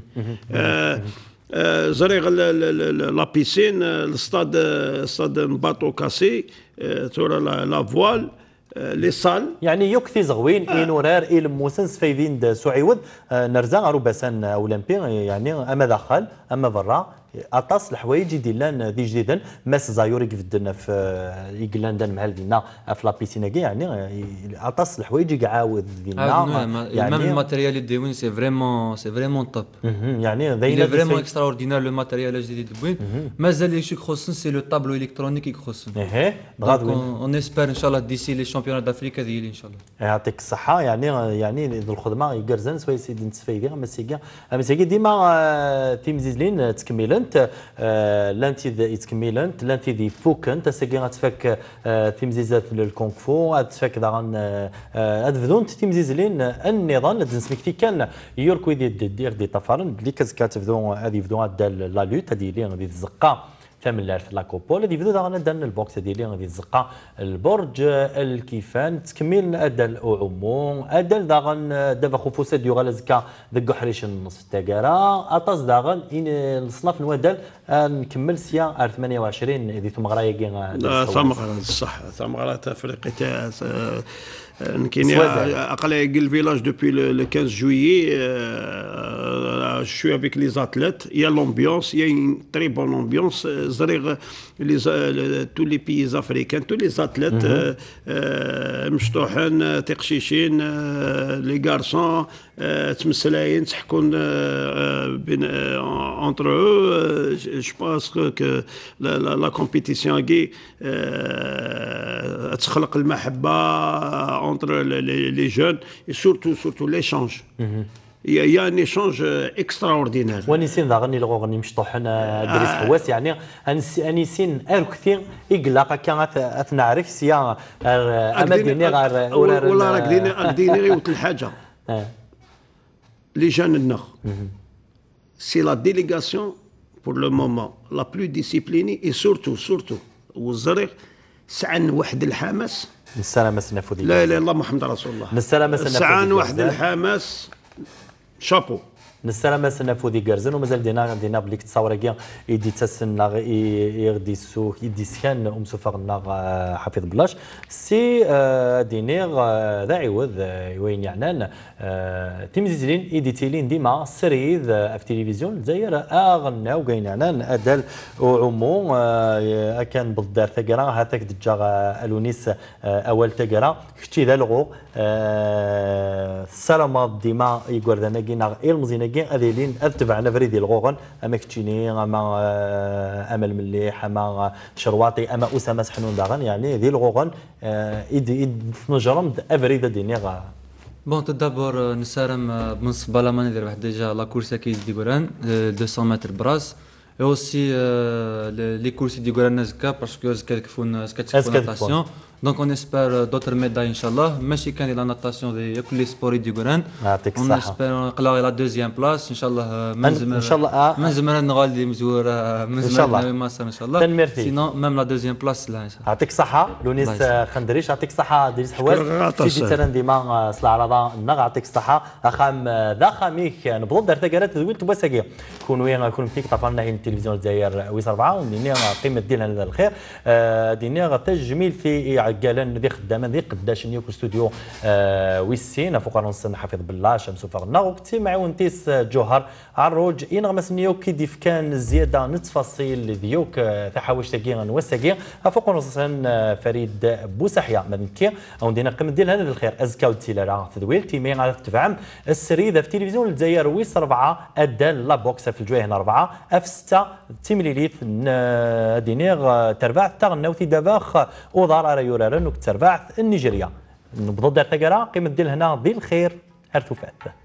زريغ لا بيسين الستاد الستاد نباطو كاسي تورا لا فوال لي صال يعني يكثي زغوين آه. إنورار إلى موسن سفيدين سعيود نرزا روباسان أولمبي يعني أما داخل أما برا أطاس الحوايج ديالنا ذي جديدا ماس زايوري كيف درنا في إيغلندا مع ديالنا في لابيسيناكي يعني أطاس الحوايج يعاود ديالنا يعني ميم الماتيريال ديوين سي فريمون سي فريمون توب يعني ذي فريمون اكسترا اوردينار لو ماتيريال الجديد ديوين مازال يشي خصن سي لو طابلو الكترونيك يخصن اها دونك اون اسبير ان شاء الله ديسي لي شامبيونات دافريك هذه ان شاء الله يعطيك الصحه يعني يعني ذو الخدمه يقرزن سوي سيدي نتسفيكي مسيكا مسيكي ديما تيمزيزلين تكملن لانتي يتكملنت لانتي دي فوكنت ساكي غتفك تيمزيزات الكونغ فو غتفك داغن ادفدون تيمزيزلين النظام نسمكتي كان يوركو دير دي طفرن اللي كتبدو هذه يبدو لا لوت هذه اللي غادي تزقا ثمن لارث لاكوبول اللي يبدو داغن دان البوكس ديالي غادي تزقا البرج الكيفان تكمل ادل عموم ادل داغن دابا خفوسات ديال غالزكا دق حريش النص تاكارا اطاس داغن ان الصناف نوادل نكمل سيا ثمانية وعشرين دي ثم غرايكي ثم صح ثم غرا تفريقي تاع كاين اقل الفيلاج دوبي لو خمسة جويي je suis avec les athlètes, il y a l'ambiance, il y a une très bonne ambiance. Les, tous les pays africains, tous les athlètes, مشطوحين تقشيشين les garçons تمسلاين تحكون entre eux. Je pense que la, la, la compétition كي تخلق المحبة entre les, les jeunes et surtout surtout l'échange. il y a un échange extraordinaire. ونسين ذا غني لغو غني مشطوحن دريس حواس يعني انسين اركثين يقلق كان اثنعرك سيا امديني غير ولا راك ديني راك ديني غير الحاجه اللي جان النخ سي لا ديليغاسيون pour le moment la plus disciplinée et surtout surtout والزريق سعن واحد الحماس السلامة سنفودي لا لا الله محمد رسول الله السلامة سنفودي سعن واحد الحماس شابو نسلام سنفودي جرزن ومازال دينا دينا بليك تصور كيا يدي تسنى يغدي سوق يدي سكان ام سفرنا حفيظ بلاش سي دينير ذا عوض وين يعني تيمزيلين يدي تيلين ديما سريد في التلفزيون زاير اغنى وكاين يعني ادال وعموم كان بالدار ثقرا هاتاك دجا الونيس اول ثقرا كشتي ذا الغو السلام ديما يقول ذا ناقينا المزينه أذيلين أتبعنا فريدي الغوغن أما كتشيني أما أمل مليح أما شرواطي أما أسامة سحنون داغن يعني ذي الغوغن إيد إيد نجرم أفريد دينيغا بون تدابور نسارم بنص بالا ما ندير واحد ديجا لا كورسا كيز دي غوران مئتين متر براس et aussi euh, les courses du Grand Nazca parce que c'est font c'est natation donc on espère d'autres médailles inchallah ماشي كان la natation de tous les sports du Grand on espère نقلاو la deuxième place inchallah منزمر ان شاء الله منزمر نغالي مزور منزمر مصر ان شاء الله sinon même la deuxième place là يعطيك الصحة لونيس خندريش يعطيك الصحة دريس حواس سيدي تران ديما صلاة رضا نغ يعطيك الصحة اخام ذا خاميك نبض دار ثقالات دويل تباساكي كون وين كون فيك طفلنا هنا التلفزيون الجزائر ويس أربعة ودينا قيمة ديالنا هذا الخير دينا تجميل في عقالان ذي خدامه ذي قداش نيوك استوديو ويسين فوق رنسن حفيظ بالله شمس وفرنا وقتي مع ونتيس جوهر عروج ينغمس نيوك كيديف كان زياده نتفاصيل ديوك تحاوش تاكي نوساكي فوق رنسن فريد بوسحيا مدنكي وندينا قيمة ديال هذا الخير ازكاو تيلارا تدويل تيمين على تفعم السريده في تلفزيون الجزائر ويس أربعة ادان لا بوكس في الجويه هنا أربعة اف ستة تيمليليت دينيغ تربع تغناوتي داباخ وضار يورارن وكتربع النيجيريا نبض دار ثقرا قيمة ديال هنا ذي الخير هرتو فات